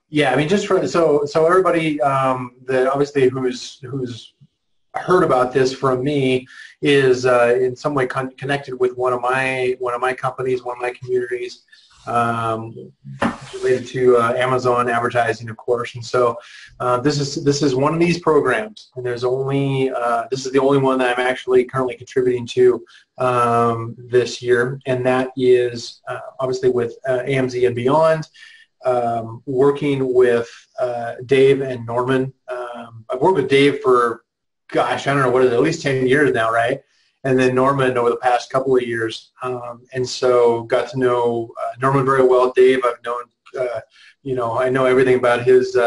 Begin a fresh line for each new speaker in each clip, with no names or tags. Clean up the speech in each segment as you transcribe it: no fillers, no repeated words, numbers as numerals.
Yeah, I mean, just for so everybody that obviously who's heard about this from me is in some way connected with one of my companies, one of my communities, um, related to Amazon advertising, of course. And so this is one of these programs, and there's only this is the only one that I'm actually currently contributing to this year, and that is obviously with AMZ and Beyond. Working with Dave and Norman. I've worked with Dave for, gosh, I don't know, what is it, at least 10 years now, right? And then Norman over the past couple of years. And so got to know Norman very well. Dave, I've known, I know everything about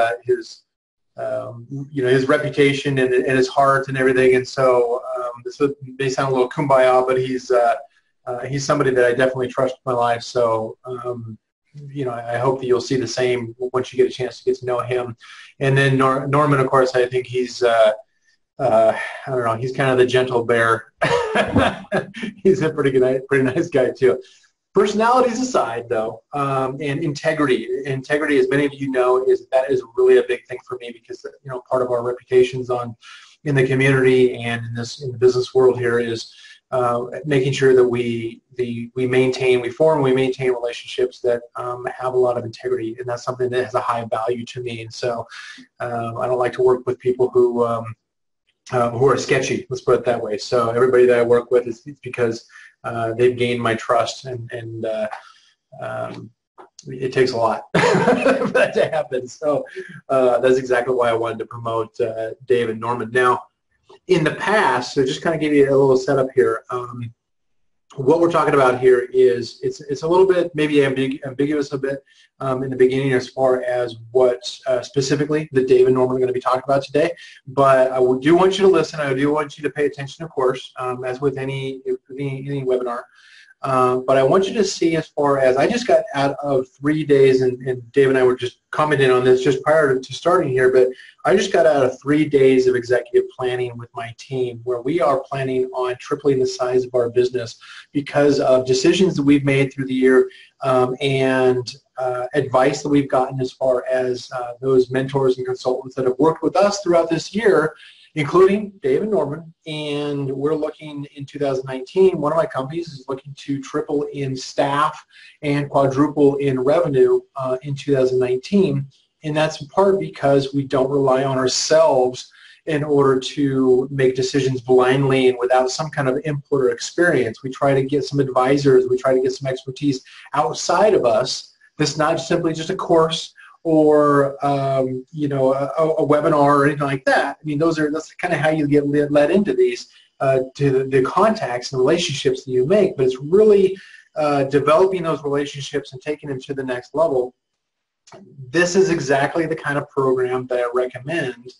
his reputation and his heart and everything. And so this may sound a little kumbaya, but he's somebody that I definitely trust with my life. So, I hope that you'll see the same once you get a chance to get to know him. And then Norman, of course, I think he's, I don't know, he's kind of the gentle bear. He's a pretty nice guy too. Personalities aside, though, and integrity. Integrity, as many of you know, that is really a big thing for me because part of our reputations in the community and in the business world here is making sure that we maintain relationships that have a lot of integrity, and that's something that has a high value to me. And so I don't like to work with people who are sketchy. Let's put it that way. So everybody that I work with it's because they've gained my trust, and it takes a lot for that to happen. So that's exactly why I wanted to promote Dave and Norman. Now, in the past, so just kind of give you a little setup here. What we're talking about here is it's a little bit maybe ambiguous a bit in the beginning as far as what specifically that Dave and Norman are going to be talking about today. But I do want you to listen. I do want you to pay attention, of course, as with any webinar. But I want you to see, as far as I just got out of 3 days, and Dave and I were just commenting on this just prior to starting here, but I just got out of 3 days of executive planning with my team where we are planning on tripling the size of our business because of decisions that we've made through the year and advice that we've gotten as far as those mentors and consultants that have worked with us throughout this year, including Dave and Norman. And we're looking in 2019, one of my companies is looking to triple in staff and quadruple in revenue in 2019. And that's in part because we don't rely on ourselves in order to make decisions blindly and without some kind of input or experience. We try to get some advisors, we try to get some expertise outside of us. That's not simply just a course or a webinar or anything like that. I mean, that's kind of how you get led into these, to the contacts and relationships that you make. But it's really developing those relationships and taking them to the next level. This is exactly the kind of program that I recommend.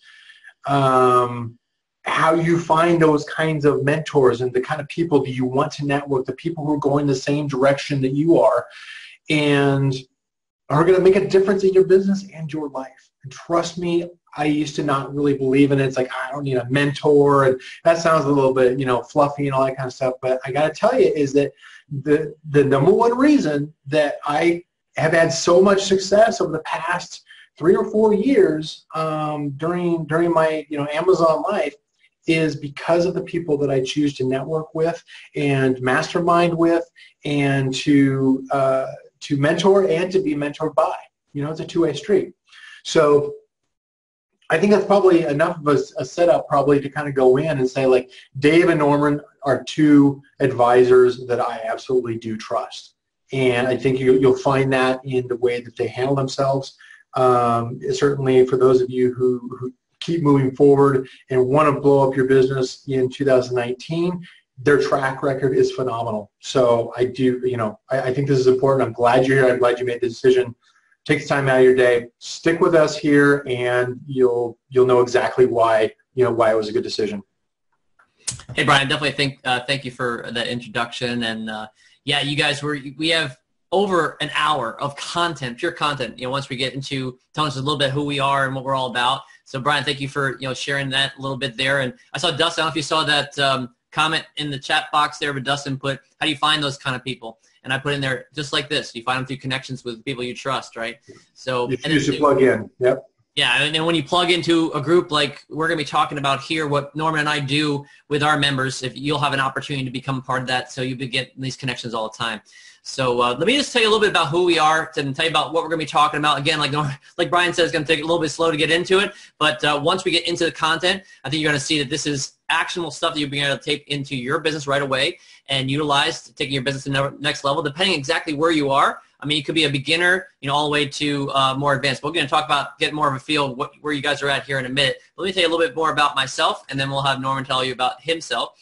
How you find those kinds of mentors and the kind of people that you want to network, the people who are going the same direction that you are, and are going to make a difference in your business and your life. And trust me, I used to not really believe in it. It's like, I don't need a mentor, and that sounds a little bit, fluffy and all that kind of stuff. But I got to tell you is that the number one reason that I have had so much success over the past 3 or 4 years during my Amazon life is because of the people that I choose to network with and mastermind with, and to mentor and to be mentored by. It's a two-way street. So I think that's probably enough of a setup probably to kind of go in and say, like, Dave and Norman are two advisors that I absolutely do trust. And I think you'll find that in the way that they handle themselves. Certainly for those of you who keep moving forward and want to blow up your business in 2019, their track record is phenomenal. So I do, I think this is important. I'm glad you're here. I'm glad you made the decision. Take the time out of your day. Stick with us here, and you'll know exactly why it was a good decision.
Hey, Brian, definitely thank you for that introduction. And yeah, you guys, we have over an hour of content, pure content. Once we get into telling us a little bit who we are and what we're all about. So, Brian, thank you for sharing that a little bit there. And I saw Dustin. I don't know if you saw that comment in the chat box there, but Dustin put, "How do you find those kind of people?" and I put in there just like this. You find them through connections with people you trust, right? So
you should plug in. Yep.
Yeah, and then when you plug into a group like we're going to be talking about here, what Norman and I do with our members, if you'll have an opportunity to become part of that, so you get these connections all the time. So let me just tell you a little bit about who we are and tell you about what we're going to be talking about. Again, like Brian said, it's going to take a little bit slow to get into it, but once we get into the content, I think you're going to see that this is actionable stuff that you'll be able to take into your business right away and utilize to taking your business to the next level, depending exactly where you are. I mean, you could be a beginner, all the way to more advanced. But we're going to talk about getting more of a feel of where you guys are at here in a minute. Let me tell you a little bit more about myself, and then we'll have Norman tell you about himself.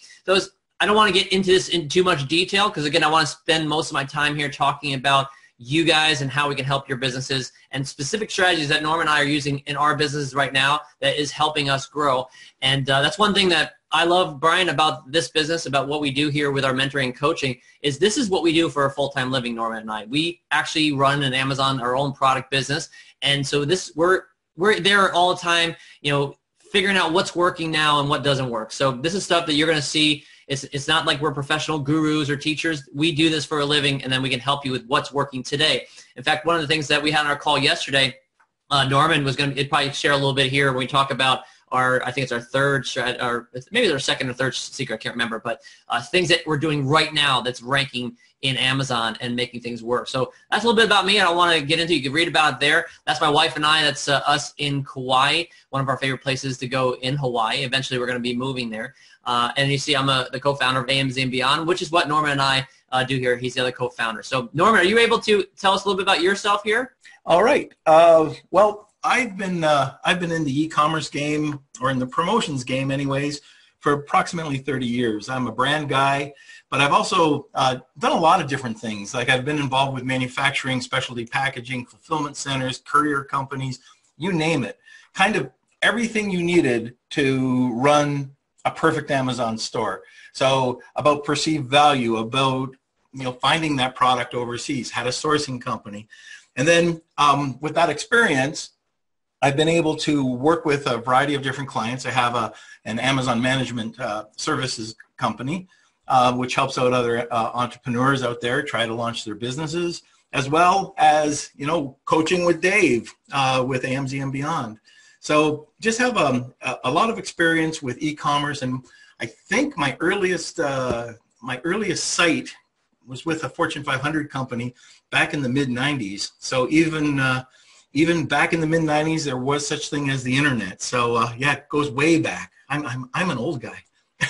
I don't want to get into this in too much detail because, again, I want to spend most of my time here talking about you guys and how we can help your businesses and specific strategies that Norman and I are using in our businesses right now that is helping us grow. And that's one thing that I love, Brian, about this business, about what we do here with our mentoring and coaching, is this is what we do for a full-time living, Norman and I. We actually run an Amazon, our own product business, and so we're there all the time, figuring out what's working now and what doesn't work. So this is stuff that you're going to see. It's not like we're professional gurus or teachers. We do this for a living, and then we can help you with what's working today. In fact, one of the things that we had on our call yesterday, Norman was going to probably share a little bit here when we talk about I think it's our third, or maybe our second or third secret, I can't remember, but things that we're doing right now that's ranking in Amazon and making things work. So that's a little bit about me. I don't want to get into it. You can read about it there. That's my wife and I. That's us in Kauai, one of our favorite places to go in Hawaii. Eventually, we're going to be moving there. And you see I'm the co-founder of AMZ and Beyond, which is what Norman and I do here. He's the other co-founder. So, Norman, are you able to tell us a little bit about yourself here?
All right. Well, I've been in the e-commerce game, or in the promotions game anyways, for approximately 30 years. I'm a brand guy, but I've also done a lot of different things. Like I've been involved with manufacturing, specialty packaging, fulfillment centers, courier companies, you name it. Kind of everything you needed to run a perfect Amazon store. So about perceived value, about finding that product overseas, had a sourcing company. And then with that experience, I've been able to work with a variety of different clients. I have an Amazon management services company, which helps out other entrepreneurs out there try to launch their businesses, as well as, coaching with Dave with AMZ and Beyond. So just have a lot of experience with e-commerce, and I think my earliest site was with a Fortune 500 company back in the mid-90s. So even back in the mid-90s, there was such thing as the internet. So yeah, it goes way back. I'm an old guy.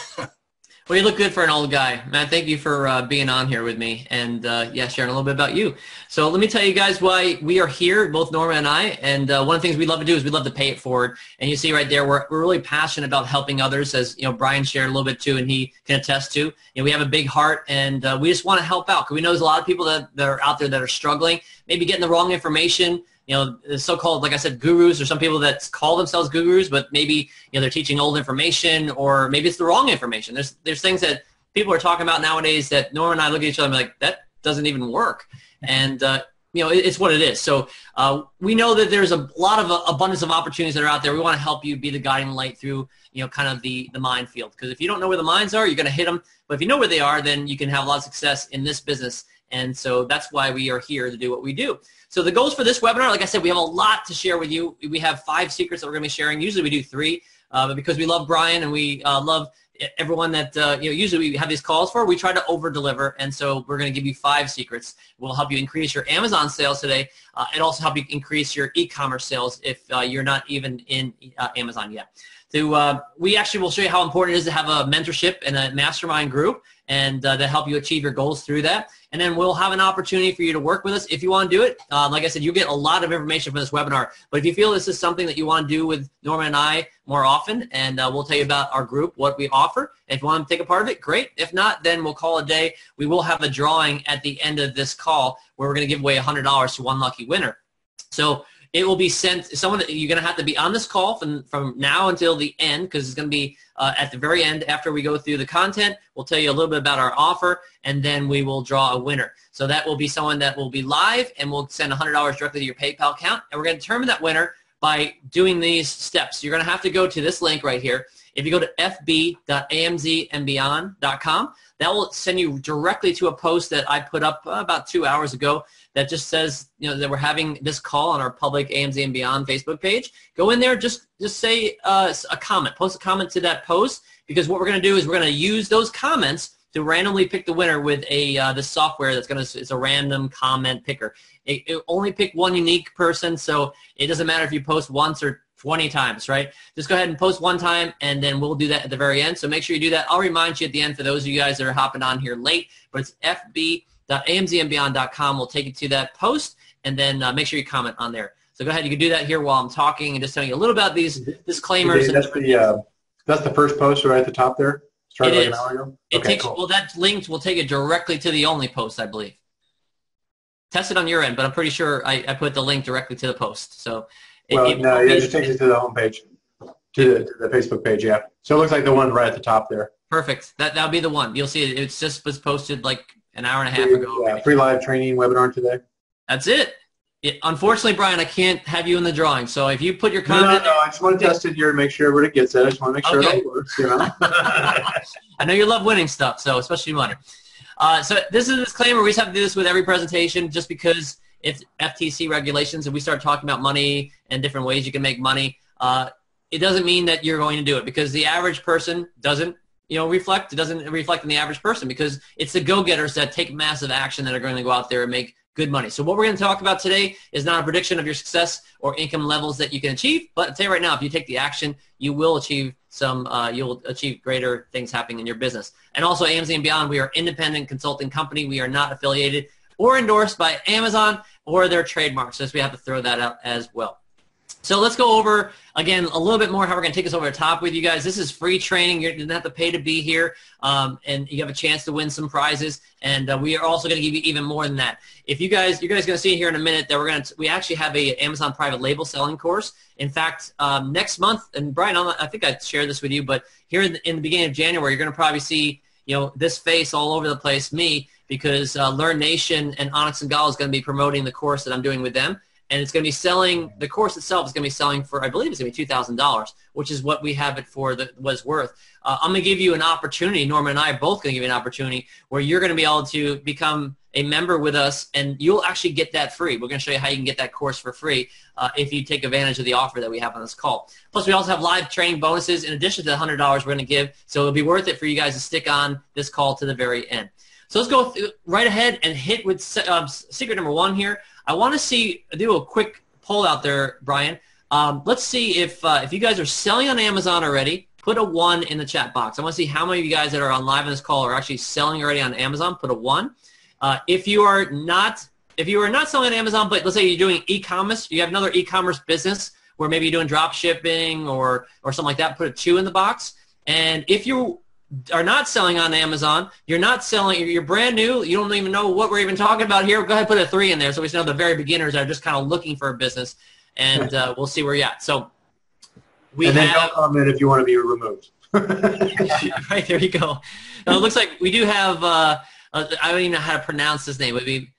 Well, you look good for an old guy. Man, thank you for being on here with me and, sharing a little bit about you. So let me tell you guys why we are here, both Norma and I. And one of the things we love to do is we love to pay it forward. And you see right there, we're really passionate about helping others, as Brian shared a little bit too, and he can attest to. We have a big heart, and we just want to help out because we know there's a lot of people that are out there that are struggling, maybe getting the wrong information. The so-called, like I said, gurus, or some people that call themselves gurus, but maybe they're teaching old information, or maybe it's the wrong information. There's things that people are talking about nowadays that Norma and I look at each other and be like, that doesn't even work. And it's what it is. So we know that there's a lot of abundance of opportunities that are out there. We want to help you be the guiding light through kind of the minefield, because if you don't know where the mines are, you're going to hit them. But if you know where they are, then you can have a lot of success in this business. And so that's why we are here to do what we do. So the goals for this webinar, like I said, we have a lot to share with you. We have 5 secrets that we're going to be sharing. Usually we do 3, but because we love Brian and we love everyone that usually we have these calls for, we try to over-deliver. And so we're going to give you 5 secrets. We'll help you increase your Amazon sales today, and also help you increase your e-commerce sales if you're not even in Amazon yet. So we actually will show you how important it is to have a mentorship and a mastermind group, and to help you achieve your goals through that. And then we'll have an opportunity for you to work with us if you want to do it. Like I said, you get a lot of information from this webinar. But if you feel this is something that you want to do with Norma and I more often, and we'll tell you about our group, what we offer. If you want to take a part of it, great. If not, then we'll call it a day. We will have a drawing at the end of this call where we're going to give away $100 to one lucky winner. So it will be sent. Someone that you're going to have to be on this call from now until the end, because it's going to be at the very end after we go through the content. We'll tell you a little bit about our offer, and then we will draw a winner. So that will be someone that will be live, and we'll send $100 directly to your PayPal account, and we're going to determine that winner by doing these steps. You're going to have to go to this link right here, If you go to fb.amzandbeyond.com, that will send you directly to a post that I put up about 2 hours ago that just says, that we're having this call on our public AMZ and Beyond Facebook page. Go in there, just say a comment, post a comment to that post, because what we're going to do is we're going to use those comments to randomly pick the winner with this software that's it's a random comment picker. It only pick one unique person, so it doesn't matter if you post once or 20 times, right? Just go ahead and post one time, and then we'll do that at the very end. So make sure you do that. I'll remind you at the end for those of you guys that are hopping on here late, but it's fb.amzandbeyond.com. We'll take you to that post, and then make sure you comment on there. So go ahead. You can do that here while I'm talking and just telling you a little about these disclaimers.
That's the first post right at the top there? Started like an hour ago?
Cool. Well, that link will take it directly to the only post, I believe. Test it on your end, but I'm pretty sure I put the link directly to the post. So
it just takes you to the home page, to the Facebook page, yeah. So it looks like the one right at the top there.
Perfect. That'll be the one. You'll see it. It's just was posted like an hour and a half ago.
Yeah, free live training webinar today.
That's it. Unfortunately, Brian, I can't have you in the drawing. So if you put your comment...
No, I just want to test it here and make sure everybody gets it. I just want to make sure it all works,
I know you love winning stuff, so especially money. So this is a disclaimer. We just have to do this with every presentation just because it's FTC regulations and we start talking about money and different ways you can make money. It doesn't mean that you're going to do it, because the average person doesn't reflect. It doesn't reflect on the average person, because it's the go-getters that take massive action that are going to go out there and make good money. So what we're going to talk about today is not a prediction of your success or income levels that you can achieve, but I'll tell you right now, if you take the action, you will achieve you'll achieve greater things happening in your business. And also AMZ and Beyond, we are an independent consulting company. We are not affiliated or endorsed by Amazon or their trademarks, so we have to throw that out as well. So let's go over, again, a little bit more how we're going to take us over the top with you guys. This is free training. You don't have to pay to be here, and you have a chance to win some prizes. And we are also going to give you even more than that. If you're guys going to see here in a minute that we actually have a Amazon private label selling course. In fact, next month, and Brian, I think I shared this with you, but here in the beginning of January, you're going to probably see this face all over the place, me, because Learn Nation and Onyx and Gall is going to be promoting the course that I'm doing with them. And it's going to be selling, the course itself is going to be selling for, I believe it's going to be $2,000, which is what we have it for, what it's worth. I'm going to give you an opportunity, Norman and I are both going to give you an opportunity where you're going to be able to become a member with us, and you'll actually get that free. We're going to show you how you can get that course for free if you take advantage of the offer that we have on this call. Plus, we also have live training bonuses in addition to the $100 we're going to give, so it'll be worth it for you guys to stick on this call to the very end. So let's go right ahead and hit with secret number one here. I want to do a quick poll out there, Brian. Let's see if you guys are selling on Amazon already. Put a 1 in the chat box. I want to see how many of you guys that are on live in this call are actually selling already on Amazon. Put a 1. If you are not selling on Amazon, but let's say you're doing e-commerce, you have another e-commerce business where maybe you're doing drop shipping or something like that, put a 2 in the box. And if you are not selling on Amazon, you're brand new, you don't even know what we're even talking about here, go ahead and put a 3 in there so we know the very beginners are just kind of looking for a business, and we'll see where you're at. So then don't comment if you want to be removed. Right, there you go. Now, it looks like we do have, I don't even know how to pronounce his name. It would be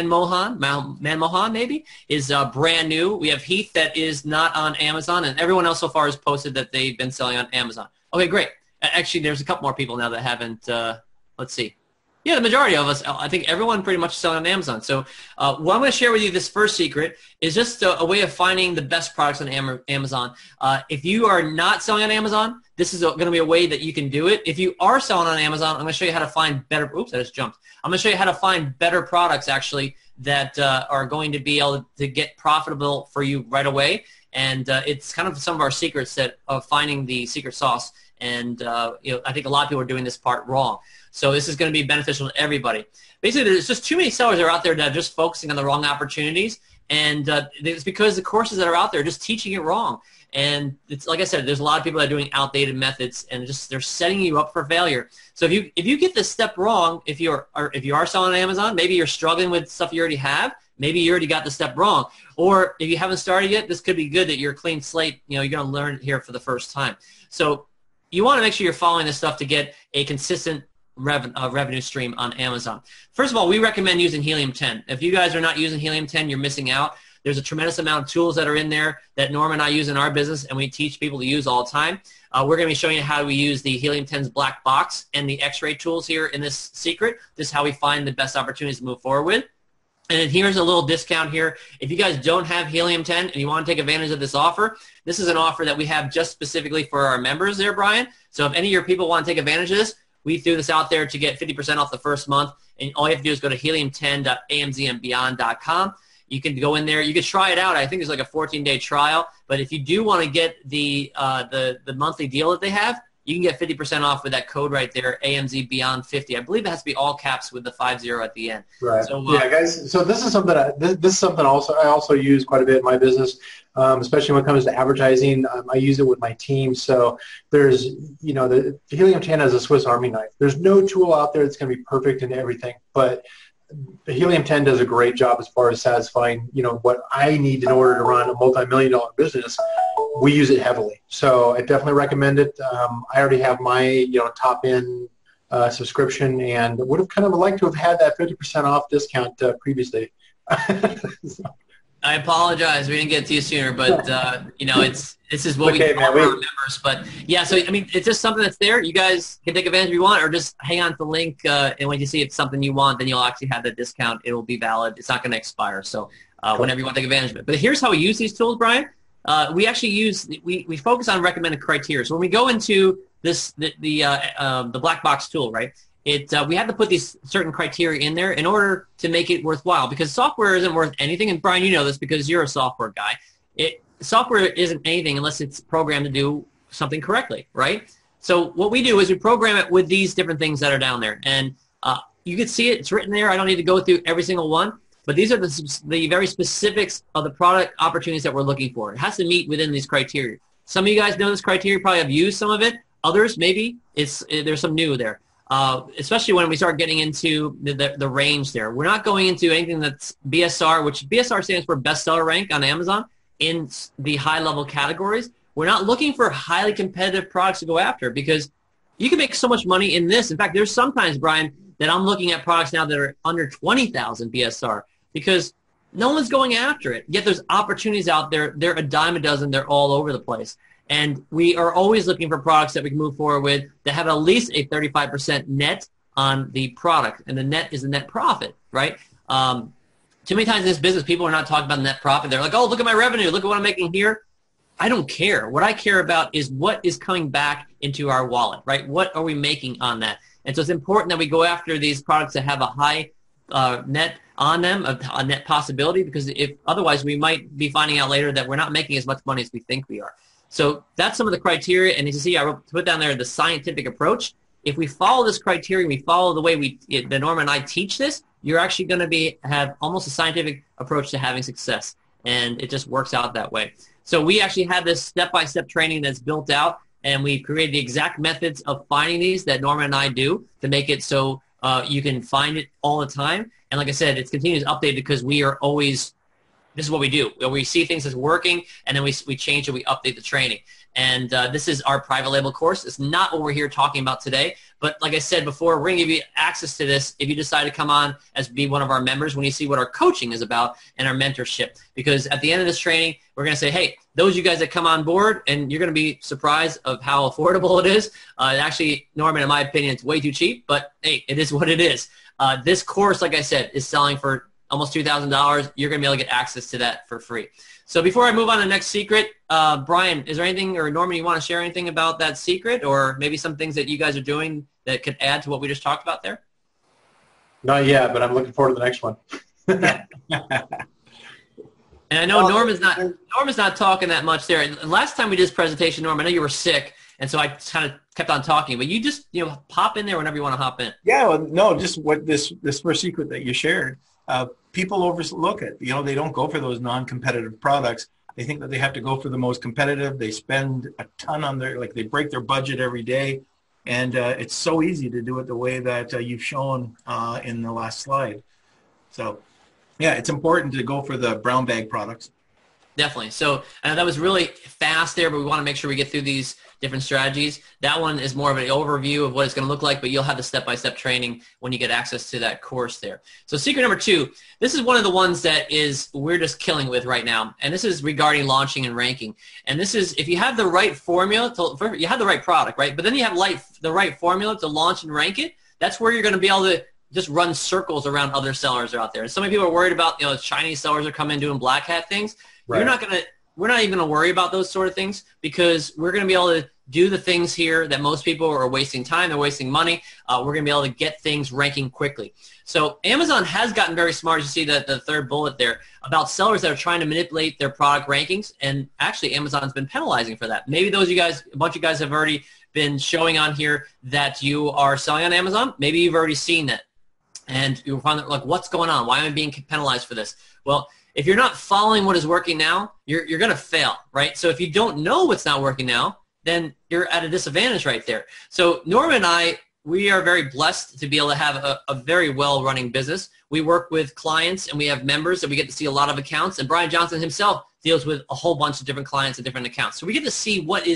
Manmohan maybe, is brand new. We have Heath that is not on Amazon, and everyone else so far has posted that they've been selling on Amazon. Okay, great. Actually, there's a couple more people now that haven't, let's see. Yeah, the majority of us, I think everyone pretty much is selling on Amazon. So what I'm going to share with you, this first secret, is just a way of finding the best products on Amazon. If you are not selling on Amazon, this is going to be a way that you can do it. If you are selling on Amazon, I'm going to show you how to find better, oops, I just jumped. I'm going to show you how to find better products, actually, that are going to be able to get profitable for you right away. And it's kind of some of our secrets of finding the secret sauce. And I think a lot of people are doing this part wrong. So this is going to be beneficial to everybody. Basically, there's just too many sellers that are out there that are just focusing on the wrong opportunities. And it's because the courses that are out there are just teaching it wrong. And it's like I said, there's a lot of people that are doing outdated methods, and they're setting you up for failure. So if you get this step wrong, if you are selling on Amazon, maybe you're struggling with stuff you already have. Maybe you already got the step wrong. Or if you haven't started yet, this could be good that you're a clean slate. You're going to learn it here for the first time. So you want to make sure you're following this stuff to get a consistent revenue stream on Amazon. First of all, we recommend using Helium 10. If you guys are not using Helium 10, you're missing out. There's a tremendous amount of tools that are in there that Norm and I use in our business, and we teach people to use all the time. We're going to be showing you how we use the Helium 10's black box and the X-ray tools here in this secret. This is how we find the best opportunities to move forward with. And then here's a little discount here. If you guys don't have Helium 10 and you want to take advantage of this offer, this is an offer that we have just specifically for our members there, Brian. So if any of your people want to take advantage of this, we threw this out there to get 50% off the first month. And all you have to do is go to helium10.amzandbeyond.com. You can go in there. You can try it out. I think there's like a 14-day trial. But if you do want to get the monthly deal that they have, you can get 50% off with that code right there, AMZ Beyond 50. I believe it has to be all caps with the 50 at the end.
Right. So, yeah, guys. So this is something this is something I also use quite a bit in my business, especially when it comes to advertising. I use it with my team. So there's, the Helium 10 has a Swiss Army knife. There's no tool out there that's going to be perfect in everything, but the Helium 10 does a great job as far as satisfying, what I need in order to run a multi-million-dollar business. We use it heavily, so I definitely recommend it. I already have my, top-end subscription, and would have kind of liked to have had that 50% off discount previously.
I apologize. We didn't get to you sooner, but this is what we do for our members. But yeah, so I mean, it's just something that's there. You guys can take advantage if you want, or just hang on to the link. And when you see it's something you want, then you'll actually have that discount. It will be valid. It's not going to expire. So whenever you want to take advantage of it. But here's how we use these tools, Brian. We actually we focus on recommended criteria. So when we go into the black box tool, right? We have to put these certain criteria in there in order to make it worthwhile, because software isn't worth anything. And Brian, you know this because you're a software guy. Software isn't anything unless it's programmed to do something correctly, right? So what we do is we program it with these different things that are down there. And you can see it. It's written there. I don't need to go through every single one. But these are the very specifics of the product opportunities that we're looking for. It has to meet within these criteria. Some of you guys know this criteria, probably have used some of it. Others, maybe, there's some new there. Especially when we start getting into the range there. We're not going into anything that's BSR, which BSR stands for bestseller rank on Amazon in the high-level categories. We're not looking for highly competitive products to go after, because you can make so much money in this. In fact, there's sometimes, Brian, that I'm looking at products now that are under 20,000 BSR because no one's going after it. Yet there's opportunities out there. They're a dime a dozen. They're all over the place. And we are always looking for products that we can move forward with that have at least a 35% net on the product. And the net is the net profit, right? Too many times in this business, people are not talking about the net profit. They're like, oh, look at my revenue. Look at what I'm making here. I don't care. What I care about is what is coming back into our wallet, right? What are we making on that? And so it's important that we go after these products that have a high net on them, a net possibility, because if otherwise we might be finding out later that we're not making as much money as we think we are. So that's some of the criteria. And as you see, I put down there the scientific approach. If we follow this criteria, we follow the way the Norm and I teach this, you're actually going to have almost a scientific approach to having success. And it just works out that way. So we actually have this step-by-step training that's built out, and we've created the exact methods of finding these that Norman and I do to make it so you can find it all the time. And like I said, it's continuous updated because we are always, this is what we do. We see things that's working, and then we change it, we update the training. And this is our private label course. It's not what we're here talking about today. But like I said before, we're going to give you access to this if you decide to come on as be one of our members when you see what our coaching is about and our mentorship. Because at the end of this training, we're going to say, hey, those of you guys that come on board, and you're going to be surprised of how affordable it is. Actually, Norman, in my opinion, it's way too cheap. But, hey, it is what it is. This course, like I said, is selling for almost $2,000. You're going to be able to get access to that for free. So before I move on to the next secret, Brian, is there anything, or Norman, you want to share anything about that secret, or maybe some things that you guys are doing that could add to what we just talked about there?
Not yet, but I'm looking forward to the next one.
And I know Norman's not talking that much there. And last time we did this presentation, Norm, I know you were sick, and so I kind of kept on talking. But you just pop in there whenever you want to hop in.
Yeah, well, no, just what this first secret that you shared. People overlook it. They don't go for those non-competitive products. They think that they have to go for the most competitive. They spend a ton on they break their budget every day. And it's so easy to do it the way that you've shown in the last slide. So, yeah, it's important to go for the brown bag products.
Definitely. So that was really fast there, but we want to make sure we get through these different strategies. That one is more of an overview of what it's going to look like, but you'll have the step-by-step training when you get access to that course there. So secret number 2, this is one of the ones that we're just killing with right now, and this is regarding launching and ranking. And this is if you have the right formula, you have the right product, right? But then you have the right formula to launch and rank it, that's where you're going to be able to just run circles around other sellers out there. And some people are worried about, Chinese sellers are coming doing black hat things. Right. We're not even going to worry about those sort of things because we're going to be able to do the things here that most people are wasting time, they're wasting money. We're going to be able to get things ranking quickly. So Amazon has gotten very smart, as you see the third bullet there, about sellers that are trying to manipulate their product rankings, and actually Amazon's been penalizing for that. Maybe a bunch of you guys have already been showing on here that you are selling on Amazon. Maybe you've already seen that. And you'll find that, like, what's going on? Why am I being penalized for this? Well, if you're not following what is working now, you're going to fail, right? So if you don't know what's not working now, then you're at a disadvantage right there. So Norman and I, we are very blessed to be able to have a very well-running business. We work with clients and we have members that we get to see a lot of accounts. And Brian Johnson himself deals with a whole bunch of different clients and different accounts. So we get to see what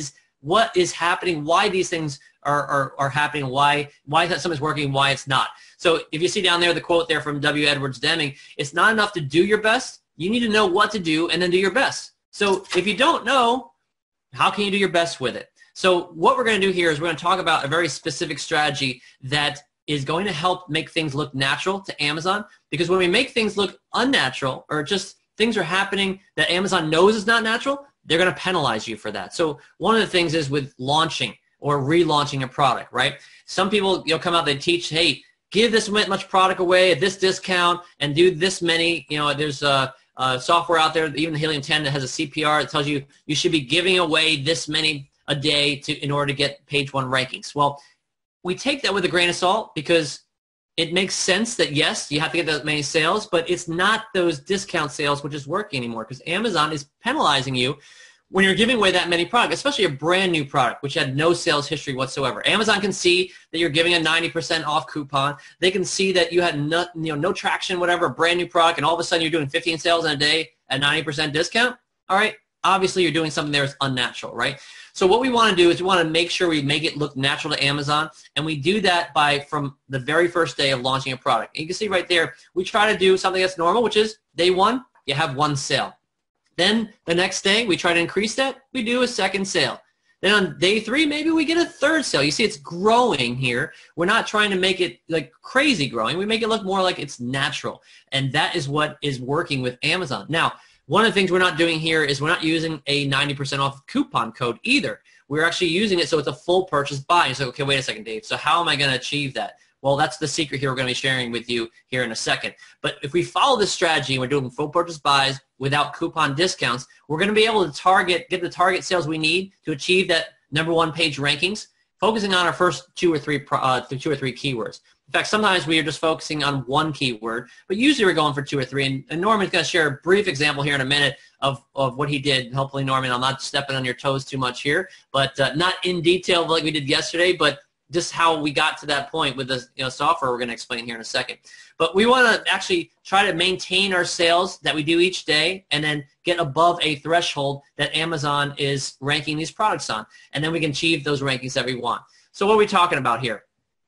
is happening, why these things are happening, why something's working, why it's not. So if you see down there the quote there from W. Edwards Deming, it's not enough to do your best. You need to know what to do and then do your best. So if you don't know, how can you do your best with it? So what we're going to do here is we're going to talk about a very specific strategy that is going to help make things look natural to Amazon, because when we make things look unnatural or just things are happening that Amazon knows is not natural, they're going to penalize you for that. So one of the things is with launching or relaunching a product, right? Some people come out, they teach, hey, give this much product away at this discount and do this many. There's software out there, even the Helium 10, that has a CPR that tells you you should be giving away this many a day in order to get page 1 rankings. Well, we take that with a grain of salt because it makes sense that, yes, you have to get that many sales, but it's not those discount sales which is working anymore, because Amazon is penalizing you when you're giving away that many products, especially a brand new product which had no sales history whatsoever. Amazon can see that you're giving a 90% off coupon. They can see that you had no traction, whatever, a brand new product, and all of a sudden you're doing 15 sales in a day at 90% discount. All right, obviously you're doing something there that's unnatural, right? So what we want to do is we want to make sure we make it look natural to Amazon, and we do that from the very first day of launching a product. And you can see right there, we try to do something that's normal, which is day 1, you have 1 sale. Then the next day, we try to increase that. We do a 2nd sale. Then on day 3, maybe we get a 3rd sale. You see it's growing here. We're not trying to make it like crazy growing. We make it look more like it's natural. And that is what is working with Amazon. Now, one of the things we're not doing here is we're not using a 90% off coupon code either. We're actually using it so it's a full purchase buy. You say, okay, wait a second, Dave. So how am I going to achieve that? Well, that's the secret here we're going to be sharing with you here in a second. But if we follow this strategy and we're doing full purchase buys without coupon discounts, we're going to be able to get the target sales we need to achieve that number 1 page rankings, focusing on our first 2 or 3 keywords. In fact, sometimes we are just focusing on 1 keyword, but usually we're going for 2 or 3. And Norman's going to share a brief example here in a minute of what he did. Hopefully, Norman, I'm not stepping on your toes too much here, but not in detail like we did yesterday, but just how we got to that point with the software we're going to explain here in a second. But we want to actually try to maintain our sales that we do each day and then get above a threshold that Amazon is ranking these products on. And then we can achieve those rankings that we want. So what are we talking about here?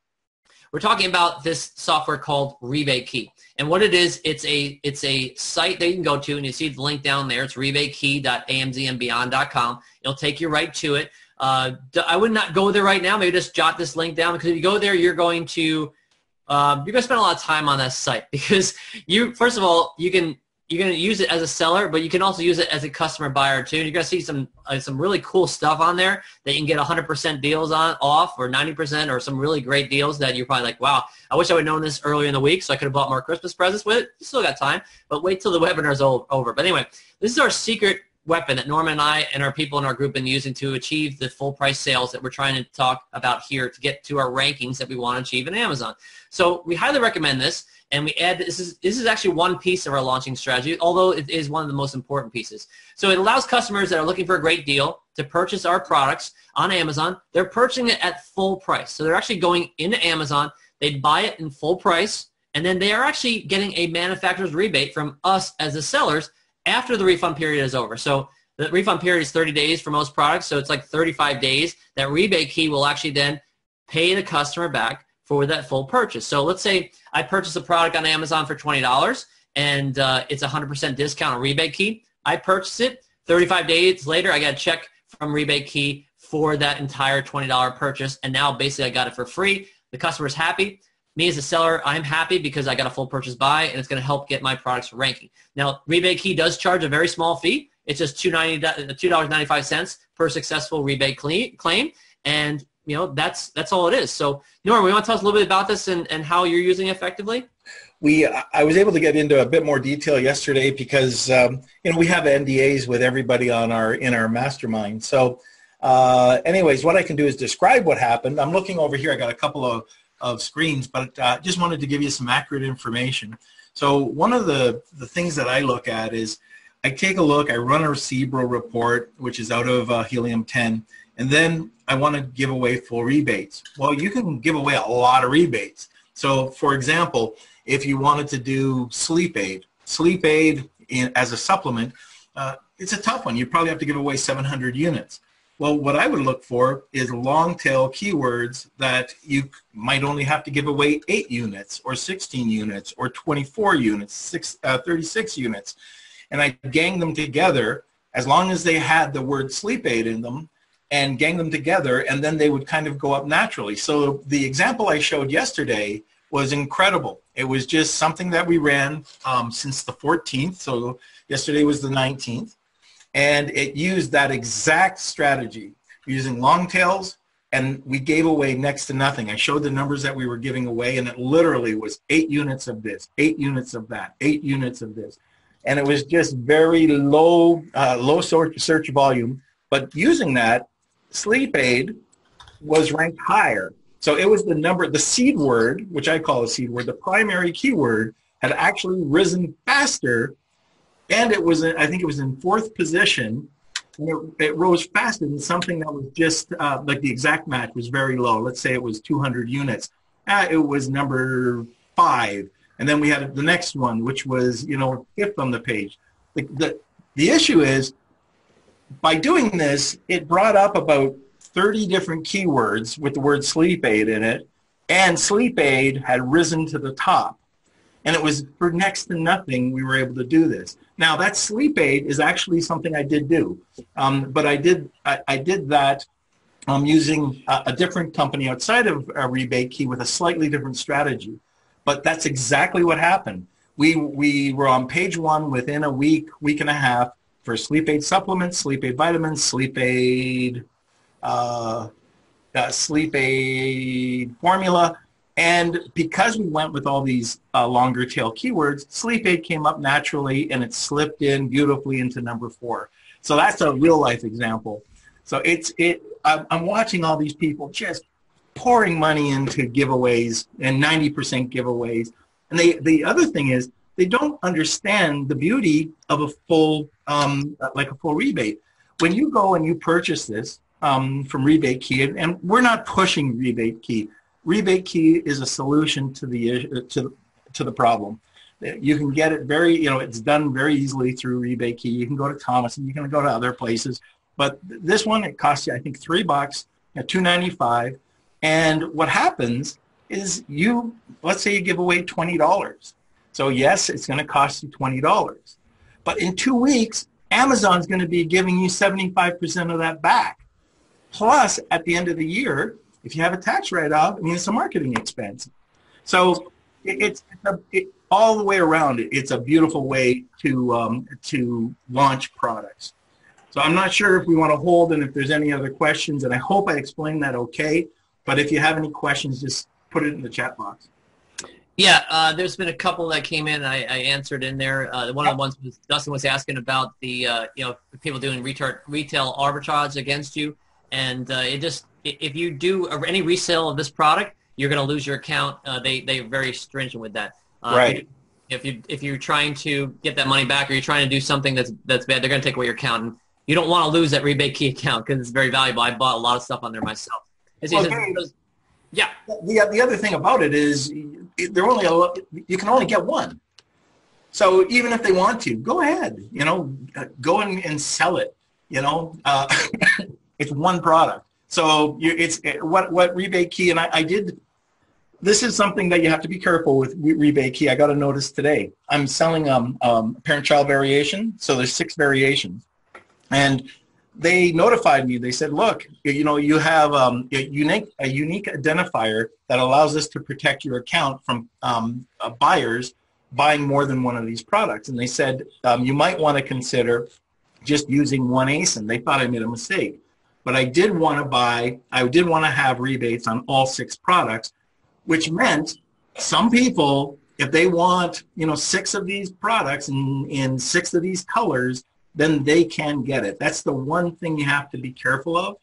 We're talking about this software called Rebate Key. And what it is, it's a site that you can go to, and you see the link down there. It's rebatekey.amzandbeyond.com. It'll take you right to it. I would not go there right now. Maybe just jot this link down, because if you go there, you're going to spend a lot of time on that site, because first of all, you're going to use it as a seller, but you can also use it as a customer buyer too. And you're going to see some really cool stuff on there that you can get 100% deals off, or 90%, or some really great deals that you're probably like, wow, I wish I would have known this earlier in the week so I could have bought more Christmas presents with it. You still got time, but wait till the webinar's over. But anyway, this is our secret weapon that Norman and I and our people in our group have been using to achieve the full price sales that we're trying to talk about here to get to our rankings that we want to achieve in Amazon. So we highly recommend this, and we add this is actually one piece of our launching strategy, although it is one of the most important pieces. So it allows customers that are looking for a great deal to purchase our products on Amazon. They're purchasing it at full price. So they're actually going into Amazon, they buy it in full price, and then they are actually getting a manufacturer's rebate from us as the sellers after the refund period is over. So the refund period is 30 days for most products, so it's like 35 days. That rebate key will actually then pay the customer back for that full purchase. So let's say I purchased a product on Amazon for $20 and it's a 100% discount, a rebate key. I purchased it. 35 days later, I got a check from rebate key for that entire $20 purchase, and now basically I got it for free. The customer's happy. Me as a seller, I'm happy because I got a full purchase buy, and it's going to help get my products ranking. Now, rebate key does charge a very small fee. It's just $2.95 per successful rebate claim, and that's all it is. So, Norm, you want to tell us a little bit about this and how you're using it effectively?
I was able to get into a bit more detail yesterday because we have NDAs with everybody in our mastermind. So, anyways, what I can do is describe what happened. I'm looking over here. I got a couple of screens, but just wanted to give you some accurate information. So, one of the things that I look at is I take a look. I run a Recebro report, which is out of Helium 10, and then I want to give away full rebates. Well, you can give away a lot of rebates. So, for example, if you wanted to do sleep aid as a supplement, it's a tough one. You probably have to give away 700 units. Well, what I would look for is long tail keywords that you might only have to give away 8 units or 16 units or 24 units, 36 units. And I gang them together as long as they had the word sleep aid in them, and gang them together, and then they would kind of go up naturally. So the example I showed yesterday was incredible. It was just something that we ran since the 14th, so yesterday was the 19th, and it used that exact strategy, using long tails, and we gave away next to nothing. I showed the numbers that we were giving away, and it literally was 8 units of this, 8 units of that, 8 units of this. And it was just very low search volume, but using that, sleep aid was ranked higher. So it was the seed word, which I call a seed word, the primary keyword had actually risen faster, and it was, I think it was in 4th position, and it rose faster than something that was just like the exact match was very low. Let's say it was 200 units. It was number 5. And then we had the next one, which was, 5th on the page. The issue is, by doing this, it brought up about 30 different keywords with the word sleep aid in it, and sleep aid had risen to the top. And it was for next to nothing we were able to do this. Now, that sleep aid is actually something I did do, but I did that using a different company outside of Rebate Key with a slightly different strategy. But that's exactly what happened. We were on page 1 within a week and a half for sleep aid supplements, sleep aid vitamins, sleep aid formula. And because we went with all these longer tail keywords, sleep aid came up naturally, and it slipped in beautifully into number 4. So that's a real life example. So I'm watching all these people just pouring money into giveaways and 90% giveaways. And the other thing is they don't understand the beauty of a full rebate. When you go and you purchase this from Rebate Key, and we're not pushing Rebate Key. Rebate Key is a solution to the problem. You can get it it's done very easily through Rebate Key. You can go to Thomas, and you can go to other places. But this one, it costs you, I think, $3 at $2.95. And what happens is let's say you give away $20. So yes, it's going to cost you $20. But in 2 weeks, Amazon's going to be giving you 75% of that back. Plus, at the end of the year, if you have a tax write-off, it's a marketing expense. So it's all the way around. It's a beautiful way to launch products. So I'm not sure if we want to hold and if there's any other questions, and I hope I explained that okay. But if you have any questions, just put it in the chat box.
Yeah, there's been a couple that came in. I answered in there. One of the ones was Dustin was asking about the people doing retail arbitrage against you, and if you do any resale of this product, you're going to lose your account. They're very stringent with that.
Right.
If you're trying to get that money back, or you're trying to do something that's bad, they're going to take away your account. And you don't want to lose that Rebate Key account because it's very valuable. I bought a lot of stuff on there myself. Yeah.
The other thing about it is you can only get one. So even if they want to, go ahead, go and sell it. It's one product. So what Rebate Key, and I did, this is something that you have to be careful with Rebate Key. I got a notice today. I'm selling parent-child variation, so there's 6 variations. And they notified me. They said, look, you have a unique identifier that allows us to protect your account from buyers buying more than one of these products. And they said, you might want to consider just using one ASIN. They thought I made a mistake. But I did want to have rebates on all 6 products, which meant some people, if they want, 6 of these products in 6 of these colors, then they can get it. That's the one thing you have to be careful of.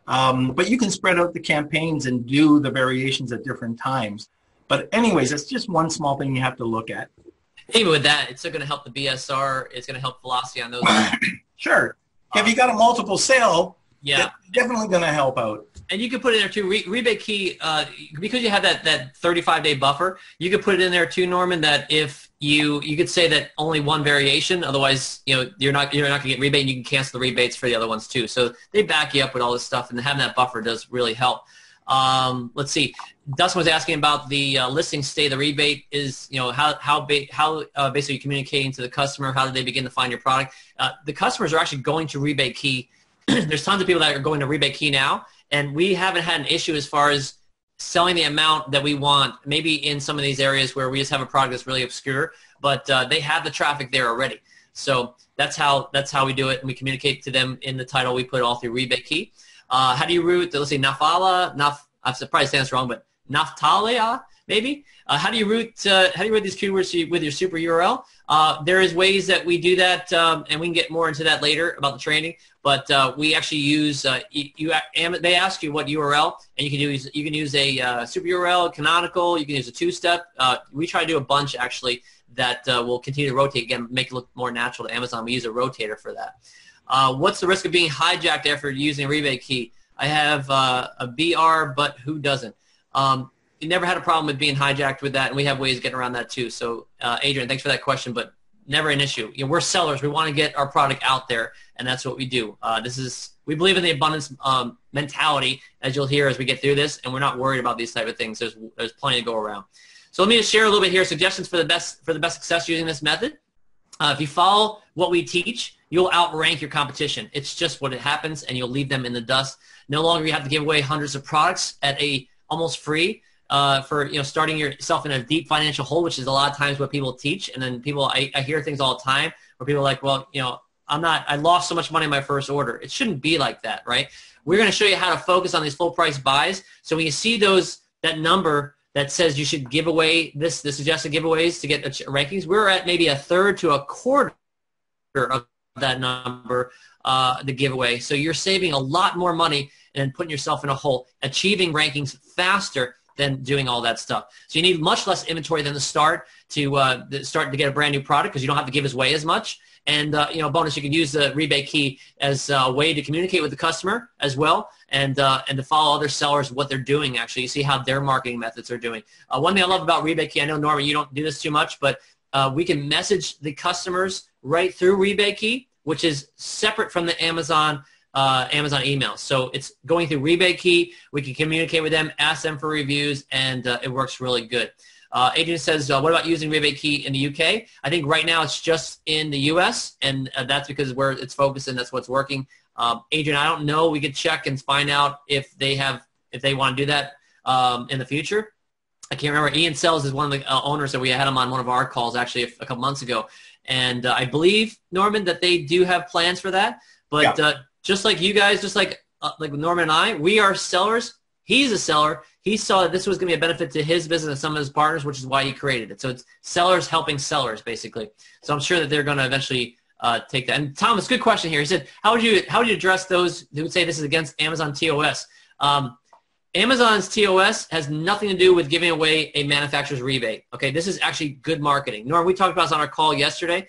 But you can spread out the campaigns and do the variations at different times. But anyways, that's just one small thing you have to look at.
Even with that, it's still going to help the BSR. It's going to help velocity on those.
Sure. If you got a multiple sale,
yeah,
it's definitely going to help out.
And you can put it in there too. Rebate Key, because you have that 35-day buffer, you could put it in there too, Norman. That if you could say that only one variation, otherwise you're not going to get rebate, and you can cancel the rebates for the other ones too. So they back you up with all this stuff, and having that buffer does really help. Let's see. Dustin was asking about the listing stay. The rebate is, how basically communicating to the customer. How do they begin to find your product? The customers are actually going to Rebate Key. There's tons of people that are going to Rebate Key now, and we haven't had an issue as far as selling the amount that we want. Maybe in some of these areas where we just have a product that's really obscure, but they have the traffic there already. So that's how we do it, and we communicate to them in the title. We put it all through Rebate Key. How do you route? Let's say Nafala. I'm surprised stands wrong, but Naftalia maybe. How do you route these keywords with your super URL? There is ways that we do that, and we can get more into that later about the training. But we actually use they ask you what URL, and you can use a super URL, canonical. You can use a 2-step. We try to do a bunch actually that will continue to rotate again, make it look more natural to Amazon. We use a rotator for that. What's the risk of being hijacked after using a Rebate Key? I have a BR, but who doesn't? You never had a problem with being hijacked with that, and we have ways of getting around that too. So, Adrian, thanks for that question, but never an issue. We're sellers. We want to get our product out there, and that's what we do. We believe in the abundance mentality, as you'll hear as we get through this, and we're not worried about these type of things. There's plenty to go around. So let me just share a little bit here, suggestions for the best success using this method. If you follow what we teach, you'll outrank your competition. It's just what it happens, and you'll leave them in the dust. No longer you have to give away hundreds of products at almost free for starting yourself in a deep financial hole, which is a lot of times what people teach. And then I hear things all the time where people are like, well, I lost so much money in my first order. It shouldn't be like that, right? We're going to show you how to focus on these full price buys. So when you see that number that says you should give away the suggested giveaways to get rankings, we're at maybe a third to a quarter of that number, the giveaway. So you're saving a lot more money and putting yourself in a hole, achieving rankings faster than doing all that stuff. So you need much less inventory than the start to get a brand new product, because you don't have to give away as much. And bonus, you can use the Rebate Key as a way to communicate with the customer as well, and to follow other sellers, what they're doing. Actually, you see how their marketing methods are doing. One thing I love about Rebate Key, I know Norman, you don't do this too much, but we can message the customers right through Rebate Key, which is separate from the Amazon email. So it's going through Rebate Key. We can communicate with them, ask them for reviews, and it works really good. Adrian says, what about using Rebate Key in the UK? I think right now it's just in the US, and that's because where it's focused and that's what's working. Adrian, I don't know. We could check and find out if they want to do that in the future. I can't remember. Ian Sells is one of the owners that we had him on one of our calls actually a couple months ago. And I believe, Norman, that they do have plans for that. But just like you guys, just like Norman and I, we are sellers. He's a seller. He saw that this was going to be a benefit to his business and some of his partners, which is why he created it. So it's sellers helping sellers, basically. So I'm sure that they're going to eventually take that. And Thomas, good question here. He said, how would you address those who would say this is against Amazon TOS? Amazon's TOS has nothing to do with giving away a manufacturer's rebate. Okay, this is actually good marketing. Norm, we talked about this on our call yesterday.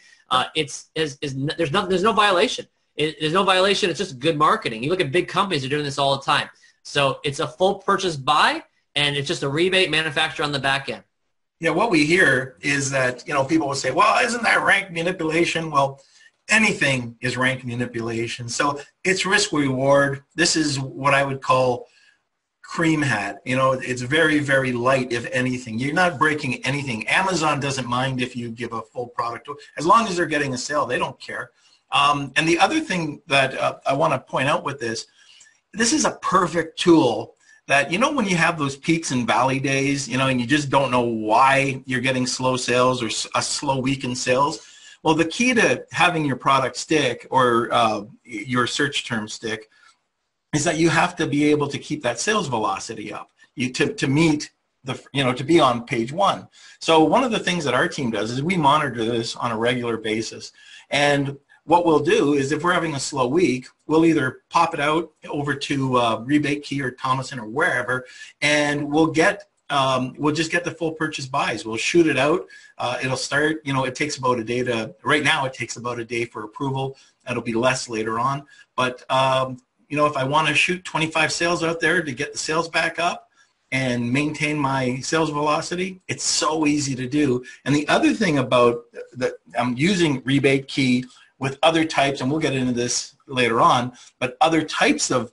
There's no violation. There's no violation. It's just good marketing. You look at big companies that are doing this all the time. So it's a full purchase buy, and it's just a rebate manufacturer on the back end.
Yeah, what we hear is that, people will say, well, isn't that rank manipulation? Well, anything is rank manipulation. So it's risk reward. This is what I would call cream hat. It's very, very light, if anything. You're not breaking anything. Amazon doesn't mind if you give a full product. As long as they're getting a sale, they don't care. And the other thing that I want to point out with this is a perfect tool that, when you have those peaks and valley days, and you just don't know why you're getting slow sales or a slow week in sales. Well, the key to having your product stick or your search term stick is that you have to be able to keep that sales velocity up to meet to be on page one. So one of the things that our team does is we monitor this on a regular basis. And what we'll do is if we're having a slow week, we'll either pop it out over to Rebate Key or Thomason or wherever, and we'll just get the full purchase buys. We'll shoot it out. It'll start, it takes about a day right now it takes about a day for approval. It'll be less later on. But, if I want to shoot 25 sales out there to get the sales back up and maintain my sales velocity, it's so easy to do. And the other thing about that, I'm using Rebate Key with other types, and we'll get into this later on, but other types of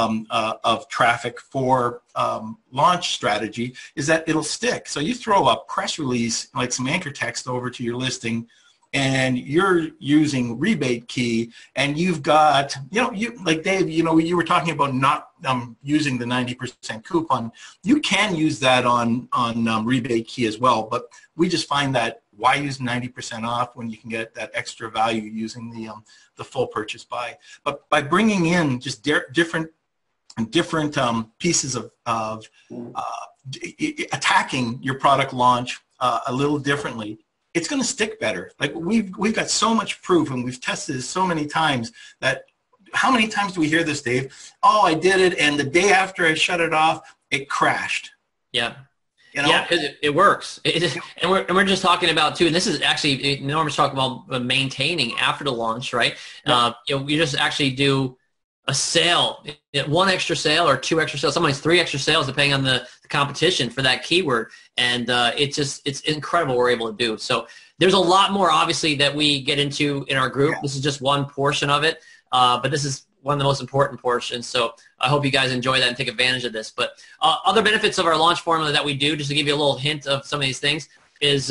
traffic for launch strategy is that it'll stick. So you throw a press release, like some anchor text over to your listing, and you're using Rebate Key, and you've got, like Dave, you were talking about not using the 90% coupon. You can use that on Rebate Key as well, but we just find that why use 90% off when you can get that extra value using the full purchase buy? But by bringing in just different pieces of attacking your product launch a little differently, it's going to stick better. Like we've got so much proof, and we've tested this so many times that how many times do we hear this, Dave? Oh, I did it, and the day after I shut it off, it crashed.
Yeah. Yeah, because it works. And we're just talking about, too, and this is actually, Norman's talking about maintaining after the launch, right? Yeah. We just actually do a sale, one extra sale or two extra sales, sometimes three extra sales, depending on the competition for that keyword. And it's incredible what we're able to do. So there's a lot more, obviously, that we get into in our group. Yeah. This is just one portion of it, but this is one of the most important portions. So I hope you guys enjoy that and take advantage of this. But other benefits of our launch formula that we do, just to give you a little hint of some of these things, is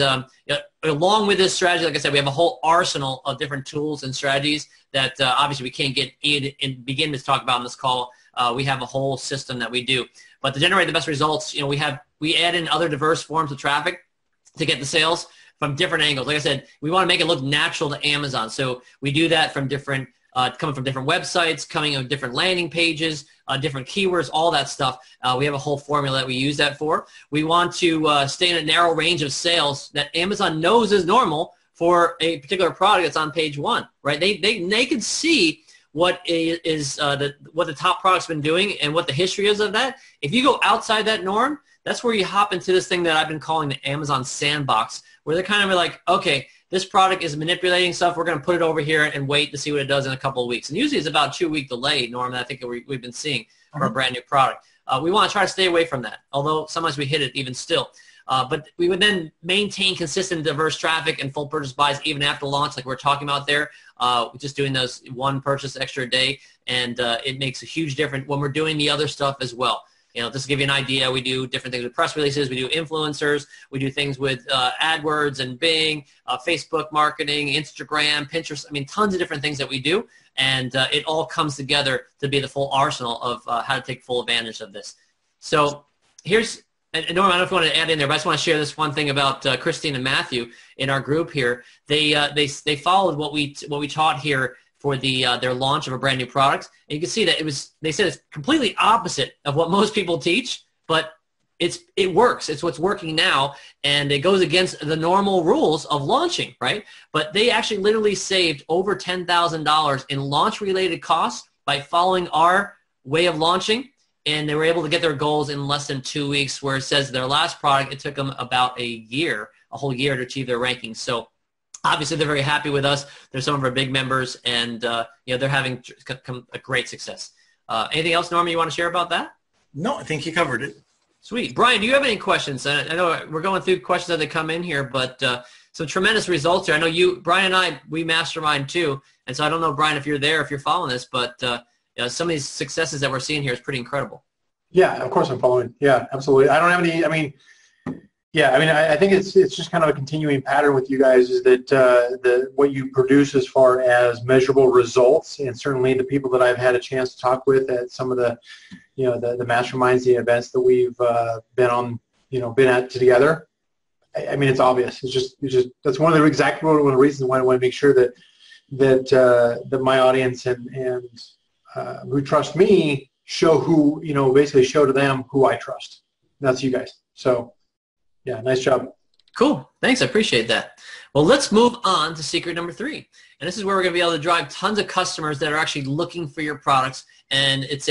along with this strategy, like I said, we have a whole arsenal of different tools and strategies that obviously we can't begin to talk about on this call. We have a whole system that we do. But to generate the best results, we add in other diverse forms of traffic to get the sales from different angles. Like I said, we want to make it look natural to Amazon. So we do that from different coming from different websites, coming on different landing pages, different keywords, all that stuff. We have a whole formula that we use that for. We want to stay in a narrow range of sales that Amazon knows is normal for a particular product that's on page one, right? They can see what what the top product's been doing and what the history is of that. If you go outside that norm, that's where you hop into this thing that I've been calling the Amazon sandbox, where they're kind of like, okay, this product is manipulating stuff. We're going to put it over here and wait to see what it does in a couple of weeks. And usually it's about a 2-week delay, Norm, that I think we've been seeing for a brand new product. We want to try to stay away from that, although sometimes we hit it even still. But we would then maintain consistent, diverse traffic and full purchase buys even after launch, like we're talking about there. Just doing those one purchase extra a day, and it makes a huge difference when we're doing the other stuff as well. Just to give you an idea, we do different things with press releases. We do influencers. We do things with AdWords and Bing, Facebook marketing, Instagram, Pinterest. I mean, tons of different things that we do, and it all comes together to be the full arsenal of how to take full advantage of this. So here's, and Norm, I don't know if you want to add in there, but I just want to share this one thing about Christine and Matthew in our group here. They followed what we taught here for their launch of a brand new product. And you can see that they said it's completely opposite of what most people teach, but it works. It's what's working now, and it goes against the normal rules of launching, right? But they actually literally saved over $10,000 in launch-related costs by following our way of launching, and they were able to get their goals in less than 2 weeks, where it says their last product, it took them about a whole year to achieve their rankings. So obviously, they're very happy with us. They're some of our big members, and they're having a great success. Anything else, Norman, you want to share about that?
No, I think you covered it.
Sweet. Brian, do you have any questions? I know we're going through questions as they come in here, but some tremendous results here. I know you, Brian and I, we mastermind too. And so I don't know, Brian, if you're there, if you're following this, but some of these successes that we're seeing here is pretty incredible.
Yeah, of course I'm following. Yeah, absolutely. I don't have any, I think it's just kind of a continuing pattern with you guys is that what you produce as far as measurable results, and certainly the people that I've had a chance to talk with at some of the, the masterminds, the events that we've been at together. I mean, it's obvious. It's just that's one of the reasons why I want to make sure that my audience and who trust me basically show to them who I trust. That's you guys. So, yeah, nice job.
Cool. Thanks. I appreciate that. Well, let's move on to secret number 3. And this is where we're going to be able to drive tons of customers that are actually looking for your products. And it's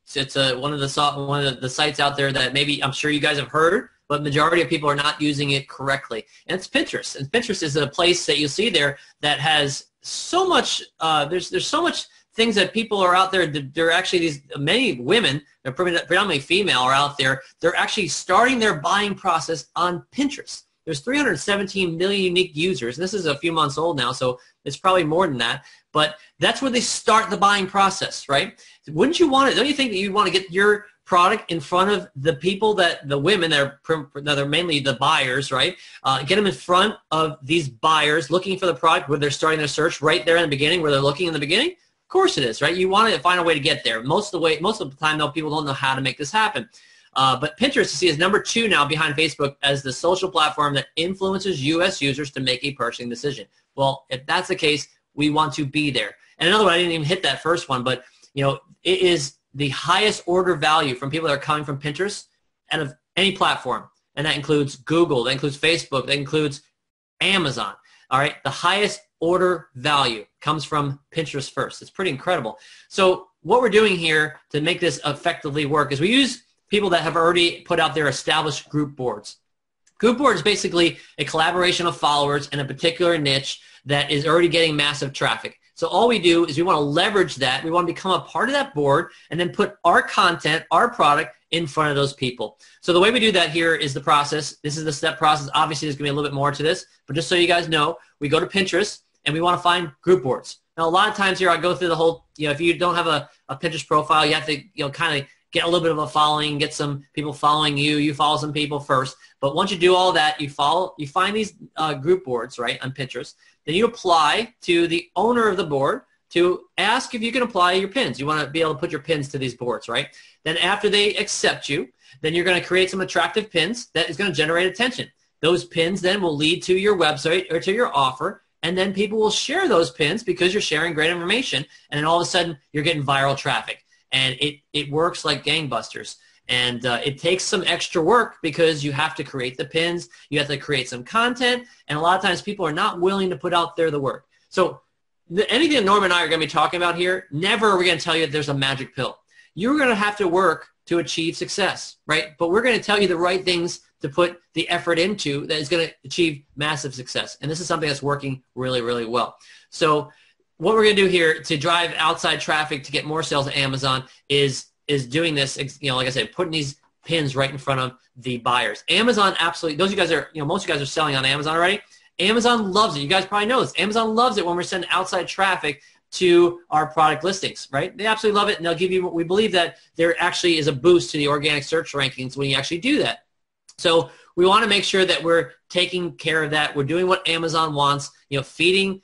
one of the sites out there that maybe I'm sure you guys have heard, but majority of people are not using it correctly. And it's Pinterest. And Pinterest is a place that you'll see there that has so much. There's so much things that people are out there. There are actually many women, they're predominantly female, are out there. They're actually starting their buying process on Pinterest. There's 317 million unique users. This is a few months old now, so it's probably more than that. But that's where they start the buying process, right? Wouldn't you want it? Don't you think that you want to get your product in front of the people the women that are mainly the buyers, right? Get them in front of these buyers looking for the product where they're starting their search right there in the beginning, where they're looking in the beginning? Of course it is, right? You want to find a way to get there. Most of the time, though, people don't know how to make this happen. But Pinterest, you see, is number 2 now behind Facebook as the social platform that influences U.S. users to make a purchasing decision. Well, if that's the case, we want to be there. And another one, I didn't even hit that first one, but it is the highest order value from people that are coming from Pinterest out of any platform. And that includes Google, that includes Facebook, that includes Amazon. All right, the highest order value comes from Pinterest first. It's pretty incredible. So what we're doing here to make this effectively work is we use people that have already put out their established group boards. Group board is basically a collaboration of followers in a particular niche that is already getting massive traffic. So all we do is we want to leverage that. We want to become a part of that board and then put our content, our product in front of those people. So the way we do that here is the process. This is the step process. Obviously, there's going to be a little bit more to this, but just so you guys know, we go to Pinterest and we want to find group boards. Now, a lot of times here, I go through the whole, if you don't have a Pinterest profile, you have to, kind of get a little bit of a following, get some people following you. You follow some people first. But once you do all that, you find these group boards, right, on Pinterest. Then you apply to the owner of the board to ask if you can apply your pins. You want to be able to put your pins to these boards, right? Then after they accept you, then you're going to create some attractive pins that is going to generate attention. Those pins then will lead to your website or to your offer, and then people will share those pins because you're sharing great information, and then all of a sudden you're getting viral traffic. And it works like gangbusters. And it takes some extra work because you have to create the pins, you have to create some content, and a lot of times people are not willing to put out there the work. So anything that Norm and I are going to be talking about here, never are we going to tell you that there's a magic pill. You're going to have to work to achieve success, right? But we're going to tell you the right things to put the effort into that is going to achieve massive success. And this is something that's working really, really well. So what we're going to do here to drive outside traffic to get more sales at Amazon is doing this, like I said, putting these pins right in front of the buyers. Amazon absolutely, most of you guys are selling on Amazon already. Amazon loves it. You guys probably know this. Amazon loves it when we're sending outside traffic to our product listings, right? They absolutely love it, and they'll give you, we believe that there actually is a boost to the organic search rankings when you actually do that. So we want to make sure that we're taking care of that. We're doing what Amazon wants, feeding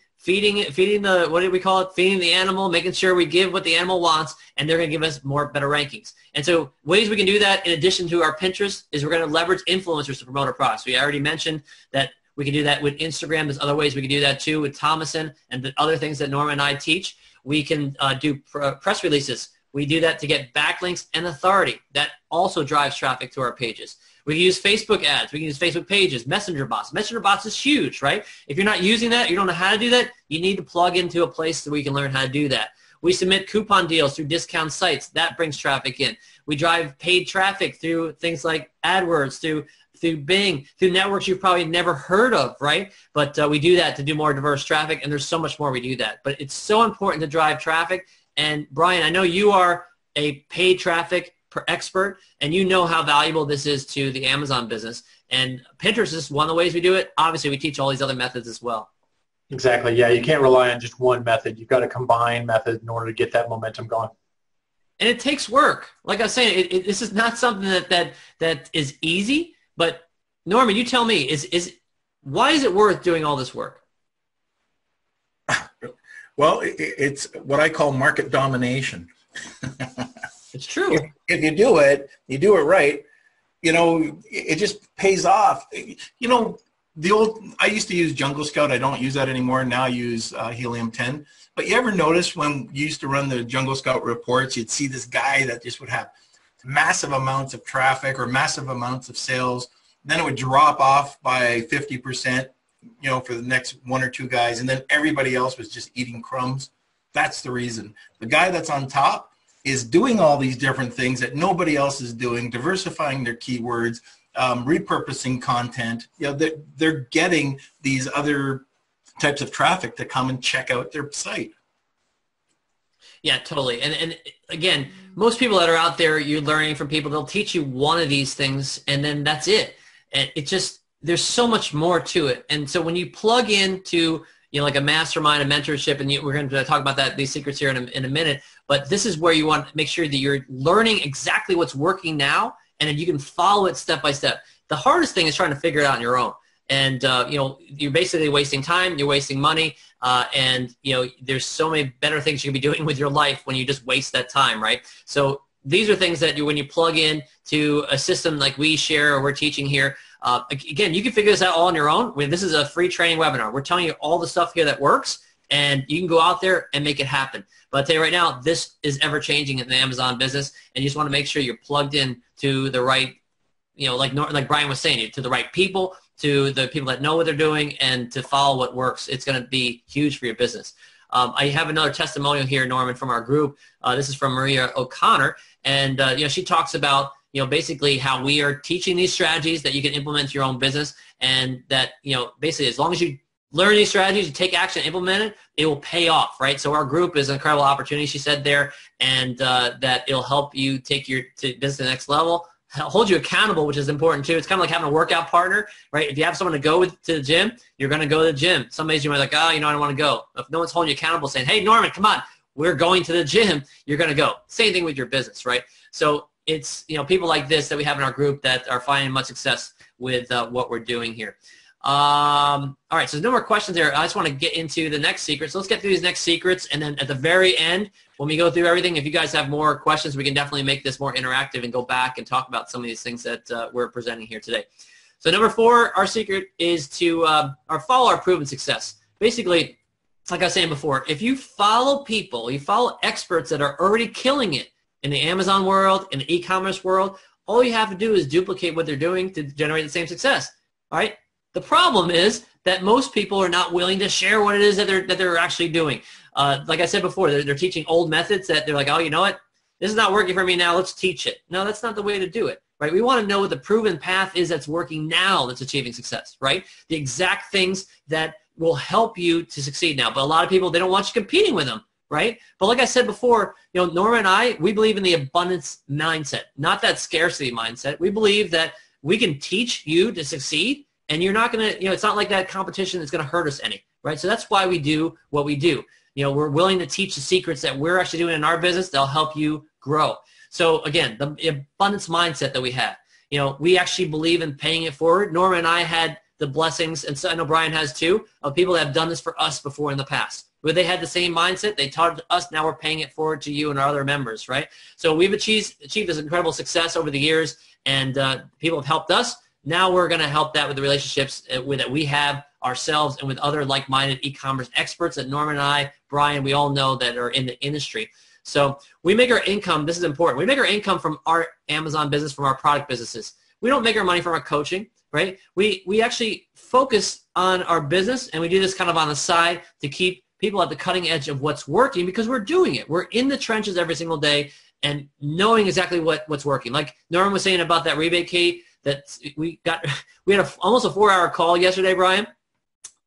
the, what do we call it? Feeding the animal, making sure we give what the animal wants, and they're going to give us better rankings. And so ways we can do that in addition to our Pinterest is we're going to leverage influencers to promote our products. We already mentioned that we can do that with Instagram. There's other ways we can do that too with Thomason and the other things that Norma and I teach. We can do press releases. We do that to get backlinks and authority. That also drives traffic to our pages. We can use Facebook ads. We can use Facebook pages, Messenger bots. Messenger bots is huge, right? If you're not using that, you don't know how to do that, you need to plug into a place that we can learn how to do that. We submit coupon deals through discount sites. That brings traffic in. We drive paid traffic through things like AdWords, through Bing, through networks you've probably never heard of, right? But we do that to do more diverse traffic, and there's so much more we do that. But it's so important to drive traffic. And Brian, I know you are a paid traffic expert, and you know how valuable this is to the Amazon business. And Pinterest is one of the ways we do it. Obviously, we teach all these other methods as well.
Exactly. Yeah, you can't rely on just one method. You've got to combine methods in order to get that momentum going.
And it takes work. Like I was saying, this is not something that is easy. But Norman, you tell me, why is it worth doing all this work?
Well, it's what I call market domination.
It's true.
If you do it right, it just pays off. I used to use Jungle Scout. I don't use that anymore. Now I use Helium-10. But you ever notice when you used to run the Jungle Scout reports, you'd see this guy that just would have massive amounts of traffic or massive amounts of sales. Then it would drop off by 50%, for the next one or two guys. And then everybody else was just eating crumbs. That's the reason. The guy that's on top is doing all these different things that nobody else is doing, diversifying their keywords, repurposing content. They're getting these other types of traffic to come and check out their site.
Yeah, totally. And again, most people that are out there, you're learning from people, they'll teach you one of these things and then that's it. And there's so much more to it. And so when you plug into, like a mastermind, a mentorship, and we're going to talk about these secrets here in a minute, but this is where you want to make sure that you're learning exactly what's working now, and then you can follow it step by step. The hardest thing is trying to figure it out on your own. And, you're basically wasting time, you're wasting money, and, there's so many better things you can be doing with your life when you just waste that time, right? So these are things that when you plug in to a system like we share or we're teaching here, again, you can figure this out all on your own. This is a free training webinar. We're telling you all the stuff here that works, and you can go out there and make it happen. But I'll tell you right now, this is ever-changing in the Amazon business, and you just want to make sure you're plugged in to the right, like Brian was saying, to the right people, to the people that know what they're doing, and to follow what works. It's going to be huge for your business. I have another testimonial here, Norman, from our group. This is from Maria O'Connor, and she talks about basically how we are teaching these strategies that you can implement to your own business, and that basically as long as you learn these strategies, you take action, implement it, it will pay off, right? So our group is an incredible opportunity, she said there, and that it'll help you take your business to the next level, hold you accountable, which is important too. It's kind of like having a workout partner, right? If you have someone to go to the gym, you're going to go to the gym. Some days you might be like, I don't want to go. If no one's holding you accountable saying, hey, Norman, come on, we're going to the gym, you're going to go. Same thing with your business, right? So it's people like this that we have in our group that are finding much success with what we're doing here. All right, so there's no more questions there. I just want to get into the next secret. So let's get through these next secrets, and then at the very end, when we go through everything, if you guys have more questions, we can definitely make this more interactive and go back and talk about some of these things that we're presenting here today. So number 4, our secret is to follow our proven success. Basically, like I was saying before, if you follow people, you follow experts that are already killing it in the Amazon world, in the e-commerce world, all you have to do is duplicate what they're doing to generate the same success, all right? The problem is that most people are not willing to share what it is that they're actually doing. Like I said before, they're teaching old methods that they're like, oh, you know what? This is not working for me now. Let's teach it. No, that's not the way to do it, right? We want to know what the proven path is that's working now that's achieving success, right? The exact things that will help you to succeed now. But a lot of people, they don't want you competing with them, right? But like I said before, Norma and I, we believe in the abundance mindset, not that scarcity mindset. We believe that we can teach you to succeed, and you're not going to, it's not like that competition is going to hurt us any, right? So that's why we do what we do. We're willing to teach the secrets that we're actually doing in our business. They'll help you grow. So again, the abundance mindset that we have, we actually believe in paying it forward. Norma and I had the blessings, and so I know Brian has too, of people that have done this for us before in the past, where they had the same mindset. They taught us. Now we're paying it forward to you and our other members, right? So we've achieved this incredible success over the years, and people have helped us. Now we're going to help that with the relationships that we have ourselves and with other like-minded e-commerce experts that Norman and I, Brian, we all know that are in the industry. So we make our income, this is important, we make our income from our Amazon business, from our product businesses. We don't make our money from our coaching, right? We actually focus on our business, and we do this kind of on the side to keep people at the cutting edge of what's working, because we're doing it. We're in the trenches every single day and knowing exactly what's working. Like Norman was saying about that rebate key, that we had almost a 4-hour call yesterday, Brian,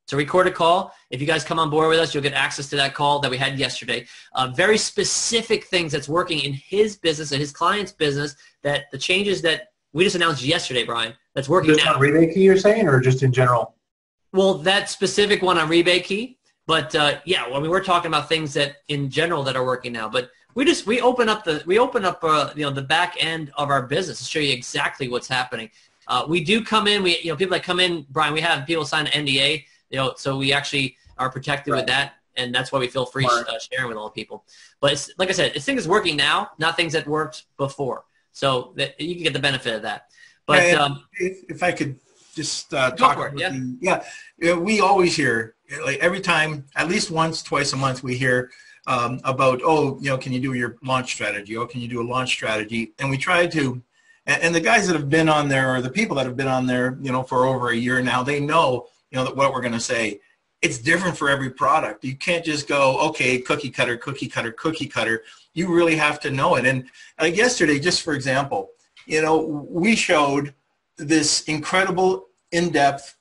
So record a call. If you guys come on board with us, you'll get access to that call that we had yesterday. Very specific things that's working in his business and his client's business, that the changes that we just announced yesterday, Brian, that's working
just
now.
On Rebate Key, you're saying, or just in general?
Well, that specific one on Rebate Key. But yeah, I mean, we're talking about things that in general that are working now. But we open up the back end of our business to show you exactly what's happening. We do come in. People that come in, Brian. We have people sign an NDA. So we actually are protected with that, and that's why we feel free sharing with all people. But it's, like I said, it's things that's working now, not things that worked before. So that you can get the benefit of that. But
if I could just
talk
for
it,
we always hear, like, every time, at least once, twice a month, we hear about, can you do your launch strategy? Can you do a launch strategy? And we try to, and the guys that have been on there, or the people that have been on there, for over a year now, they know, what we're going to say. It's different for every product. You can't just go, okay, cookie cutter, cookie cutter, cookie cutter. You really have to know it. And like yesterday, just for example, we showed this incredible in-depth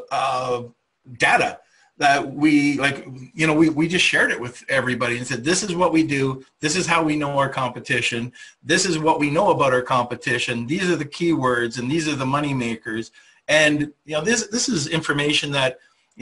data that we just shared it with everybody and said, this is what we do. This is how we know our competition. This is what we know about our competition. These are the keywords, and these are the money makers. And this is information that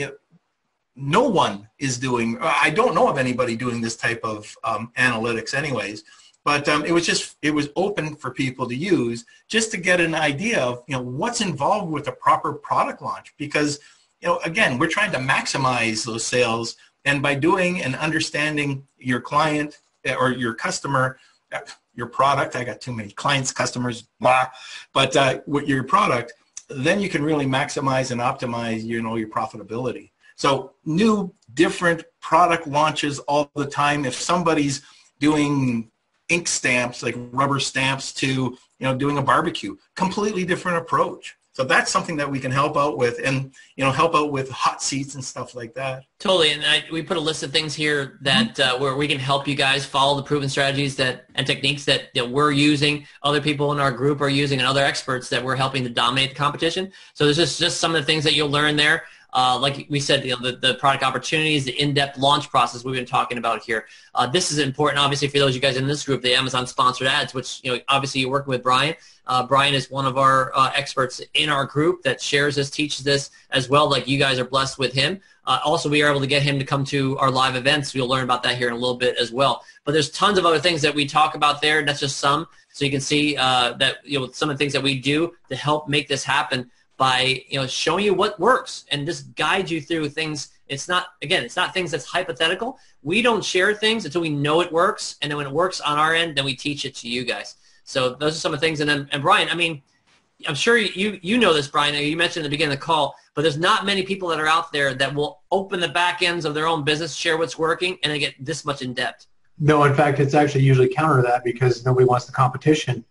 no one is doing. I don't know of anybody doing this type of analytics, anyways. But it was open for people to use, just to get an idea of what's involved with a proper product launch. Because again, we're trying to maximize those sales, and by doing and understanding your client or your customer, your product. I got too many clients, customers, blah. But with your product, then you can really maximize and optimize, your profitability. So new, different product launches all the time. If somebody's doing ink stamps, like rubber stamps, to doing a barbecue, completely different approach. So that's something that we can help out with, and help out with hot seats and stuff like that.
Totally, and we put a list of things here that where we can help you guys follow the proven strategies and techniques that we're using, other people in our group are using, and other experts that we're helping to dominate the competition. So there's just some of the things that you'll learn there. Like we said, the product opportunities, the in-depth launch process we've been talking about here. This is important, obviously, for those of you guys in this group, the Amazon sponsored ads, which obviously you're working with Brian. Brian is one of our experts in our group that shares this, teaches this as well. Like, you guys are blessed with him. Also, we are able to get him to come to our live events. You'll learn about that here in a little bit as well. But there's tons of other things that we talk about there, and that's just some. So you can see that some of the things that we do to help make this happen by showing you what works and just guide you through things. It's not things that's hypothetical. We don't share things until we know it works, and then when it works on our end, then we teach it to you guys. So those are some of the things. And Brian, I mean, I'm sure you know this, Brian. You mentioned at the beginning of the call, but there's not many people that are out there that will open the back ends of their own business, share what's working, and they get this much in depth. No,
in fact, it's actually usually counter to that, because nobody wants the competition.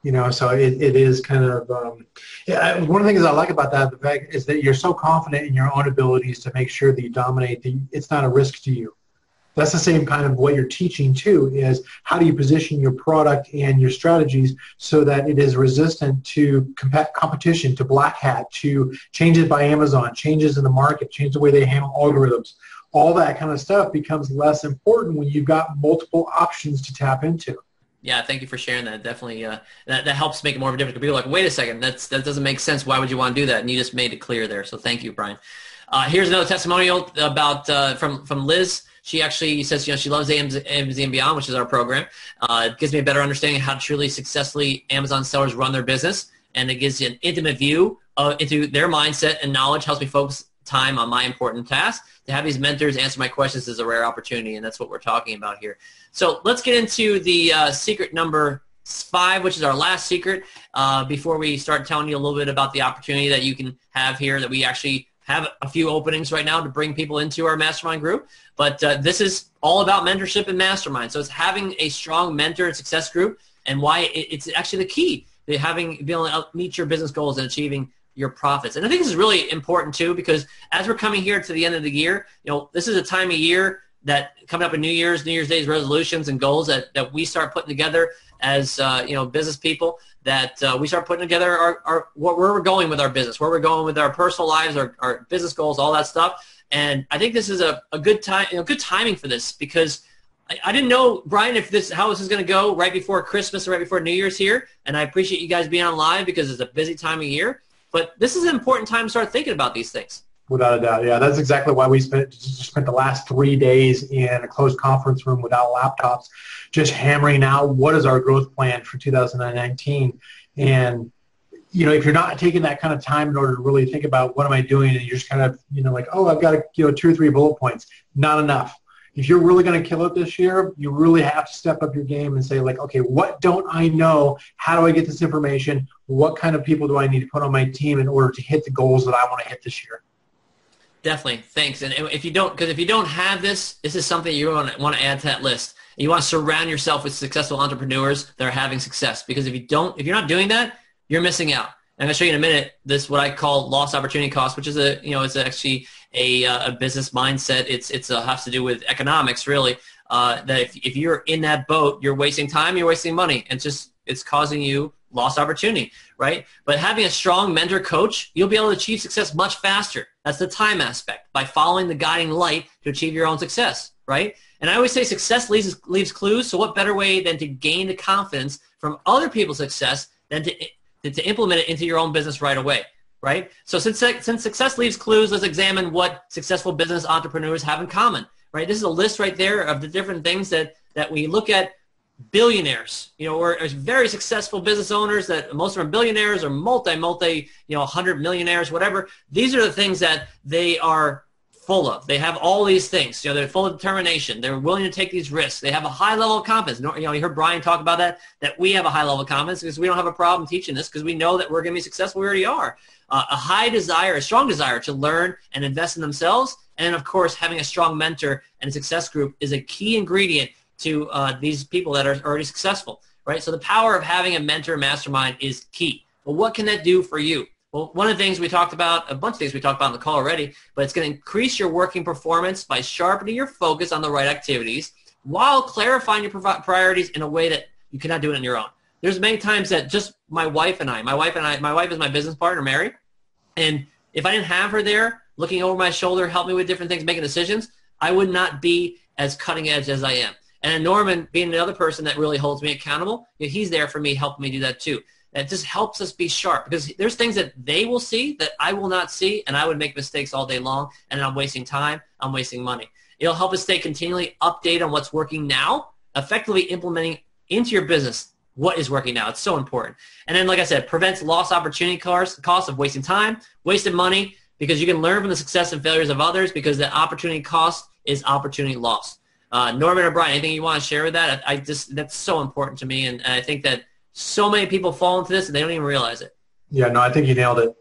So it is kind of one of the things I like about that, the fact is that you're so confident in your own abilities to make sure that you dominate. It's not a risk to you. That's the same kind of what you're teaching too, is how do you position your product and your strategies so that it is resistant to competition, to black hat, to changes by Amazon, changes in the market, change the way they handle algorithms. All that kind of stuff becomes less important when you've got multiple options to tap into.
Yeah, thank you for sharing that. Definitely, that helps make it more of a difference. People are like, wait a second, that doesn't make sense. Why would you want to do that? And you just made it clear there. So thank you, Brian. Here's another testimonial about from Liz. She actually says, she loves AMZ and Beyond, which is our program. It gives me a better understanding of how truly successfully Amazon sellers run their business, and it gives you an intimate view into their mindset and knowledge, helps me focus time on my important tasks. To have these mentors answer my questions is a rare opportunity, and that's what we're talking about here. So let's get into the secret number 5, which is our last secret, before we start telling you a little bit about the opportunity that you can have here, that we actually have a few openings right now to bring people into our mastermind group. But this is all about mentorship and mastermind. So it's having a strong mentor and success group, and why it's actually the key to being able to meet your business goals and achieving your profits. And I think this is really important too, because as we're coming here to the end of the year, this is a time of year that coming up in New Year's Day's resolutions and goals that we start putting together as business people, that we start putting together where we're going with our business, where we're going with our personal lives, our business goals, all that stuff. And I think this is a good time, good timing for this, because I didn't know, Brian, how this is going to go right before Christmas or right before New Year's here. And I appreciate you guys being on live because it's a busy time of year. But this is an important time to start thinking about these things.
Without a doubt, yeah. That's exactly why we spent the last 3 days in a closed conference room without laptops, just hammering out what is our growth plan for 2019. And, if you're not taking that kind of time in order to really think about what am I doing, and you're just kind of, like, oh, I've got 2 or 3 bullet points, not enough. If you're really going to kill it this year, you really have to step up your game and say, like, okay, what don't I know? How do I get this information? What kind of people do I need to put on my team in order to hit the goals that I want to hit this year?
Definitely. Thanks. And if you don't have this is something you want to add to that list. You want to surround yourself with successful entrepreneurs that are having success, because if you're not doing that, you're missing out. I'm going to show you in a minute this what I call lost opportunity cost, which is it's actually a business mindset. It has to do with economics, really. That if you're in that boat, you're wasting time, you're wasting money, and it's causing you lost opportunity, right? But having a strong mentor coach, you'll be able to achieve success much faster. That's the time aspect, by following the guiding light to achieve your own success, right? And I always say success leaves clues. So what better way than to gain the confidence from other people's success than to implement it into your own business right away, right? So since success leaves clues, let's examine what successful business entrepreneurs have in common, right? This is a list right there of the different things that we look at. Billionaires, or very successful business owners that most of them are billionaires or multi, 100 millionaires, whatever. These are the things that they are full of. They have all these things. They're full of determination. They're willing to take these risks. They have a high level of confidence. You heard Brian talk about that we have a high level of confidence because we don't have a problem teaching this, because we know that we're going to be successful. We already are. A strong desire to learn and invest in themselves. And of course, having a strong mentor and a success group is a key ingredient to these people that are already successful, right? So the power of having a mentor mastermind is key. Well, what can that do for you? Well, one of the things we talked about, a bunch of things we talked about on the call already, but it's going to increase your working performance by sharpening your focus on the right activities while clarifying your priorities in a way that you cannot do it on your own. There's many times that just my wife is my business partner, Mary, and if I didn't have her there looking over my shoulder, helping me with different things, making decisions, I would not be as cutting edge as I am. And Norman, being the other person that really holds me accountable, he's there for me, helping me do that too. It just helps us be sharp, because there's things that they will see that I will not see, and I would make mistakes all day long, and I'm wasting time, I'm wasting money. It'll help us stay continually updated on what's working now, effectively implementing into your business what is working now. It's so important. And then, like I said, prevents lost opportunity cost of wasting time, wasted money, because you can learn from the success and failures of others, because the opportunity cost is opportunity lost. Norman or Brian, anything you want to share with that? That's so important to me, and I think that so many people fall into this and they don't even realize it.
Yeah, no, I think you nailed it.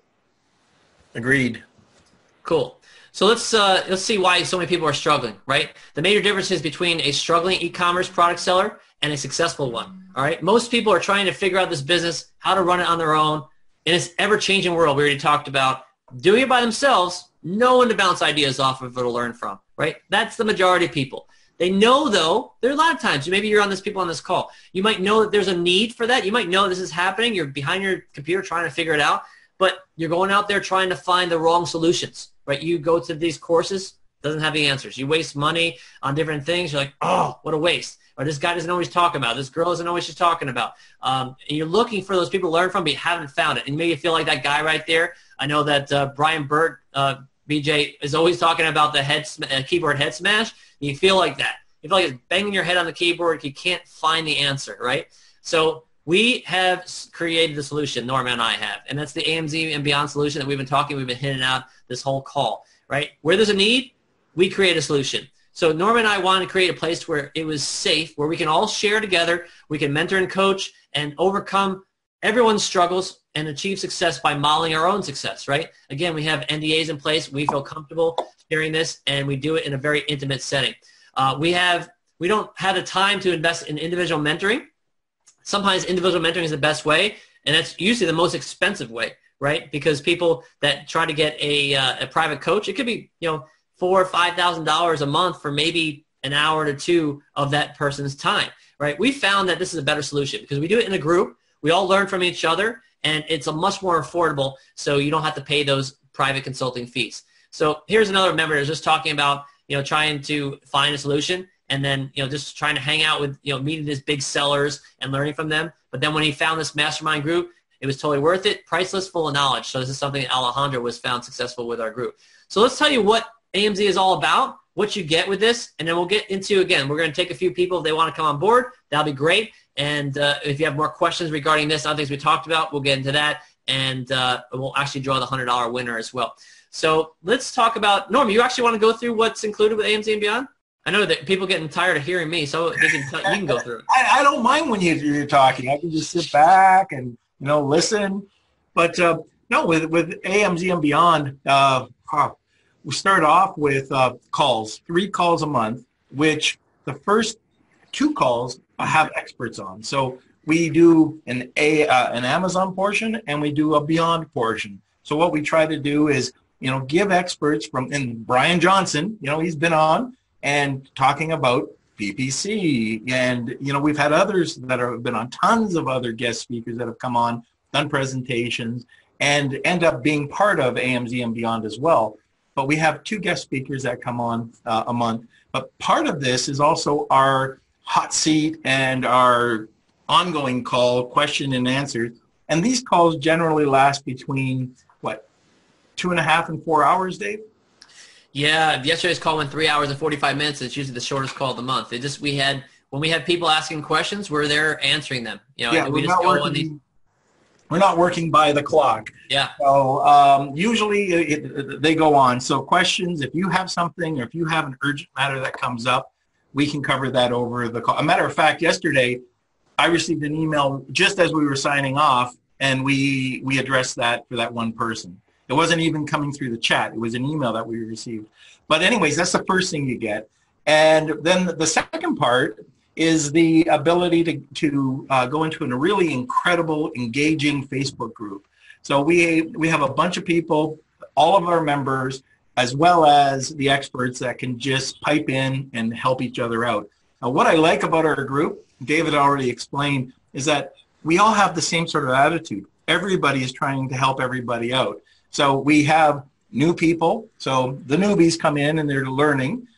Agreed.
Cool. So let's see why so many people are struggling, right? The major differences between a struggling e-commerce product seller and a successful one. All right. Most people are trying to figure out this business, how to run it on their own in this ever-changing world we already talked about. Doing it by themselves, no one to bounce ideas off of or to learn from, right? That's the majority of people. They know, though, there are a lot of times, maybe you're people on this call, you might know that there's a need for that. You might know this is happening. You're behind your computer trying to figure it out, but you're going out there trying to find the wrong solutions, right? You go to these courses, doesn't have the answers. You waste money on different things. You're like, oh, what a waste. Or this guy doesn't know what he's talking about. This girl doesn't know what she's talking about. And you're looking for those people to learn from, but you haven't found it. And maybe you feel like that guy right there. I know that Brian Burt, BJ, is always talking about the keyboard head smash. You feel like that. You feel like it's banging your head on the keyboard. You can't find the answer, right? So we have created the solution, Norman and I have, and that's the AMZ and Beyond solution that we've been hitting out this whole call, right? Where there's a need, we create a solution. So Norman and I wanted to create a place where it was safe, where we can all share together, we can mentor and coach and overcome everyone's struggles and achieve success by modeling our own success, right? Again, we have NDAs in place. We feel comfortable sharing this, and we do it in a very intimate setting. We don't have the time to invest in individual mentoring. Sometimes individual mentoring is the best way, and that's usually the most expensive way, right? Because people that try to get a private coach, it could be $4,000 or $5,000 a month for maybe an hour to two of that person's time, right? We found that this is a better solution because we do it in a group. We all learn from each other, and it's a much more affordable, so you don't have to pay those private consulting fees. So here's another member that's just talking about, trying to find a solution, and then, just trying to hang out with, meeting these big sellers and learning from them. But then when he found this mastermind group, it was totally worth it, priceless, full of knowledge. So this is something that Alejandro was found successful with our group. So let's tell you what AMZ is all about, what you get with this, and then we'll get into, again, we're going to take a few people if they want to come on board. That'll be great. And if you have more questions regarding this, other things we talked about, we'll get into that. And we'll actually draw the $100 winner as well. So let's talk about, Norm, you actually want to go through what's included with AMZ and Beyond? I know that people are getting tired of hearing me, so you can go through it.
I don't mind when you're talking. I can just sit back and, listen. But no, with AMZ and Beyond, we start off with calls, 3 calls a month, which the first 2 calls have experts on. So we do an Amazon portion and we do a Beyond portion. So what we try to do is, give experts and Brian Johnson, he's been on and talking about PPC. And, we've had others that have been on, tons of other guest speakers that have come on, done presentations, and end up being part of AMZ and Beyond as well. But we have 2 guest speakers that come on a month. But part of this is also our hot seat and our ongoing call, question and answer. And these calls generally last between, 2.5 and 4 hours, Dave?
Yeah, yesterday's call went 3 hours and 45 minutes. It's usually the shortest call of the month. When we have people asking questions, we're there answering them.
We're not working by the clock.
Yeah.
So usually they go on. So questions, if you have something or if you have an urgent matter that comes up, we can cover that over the call. A matter of fact, yesterday I received an email just as we were signing off, and we addressed that for that one person. It wasn't even coming through the chat. It was an email that we received. But anyways, that's the first thing you get. And then the second part is the ability to go into a really incredible, engaging Facebook group. So we have a bunch of people, all of our members, as well as the experts that can just pipe in and help each other out. Now, what I like about our group, David already explained, is that we all have the same sort of attitude. Everybody is trying to help everybody out. So we have new people. So the newbies come in and they're learning.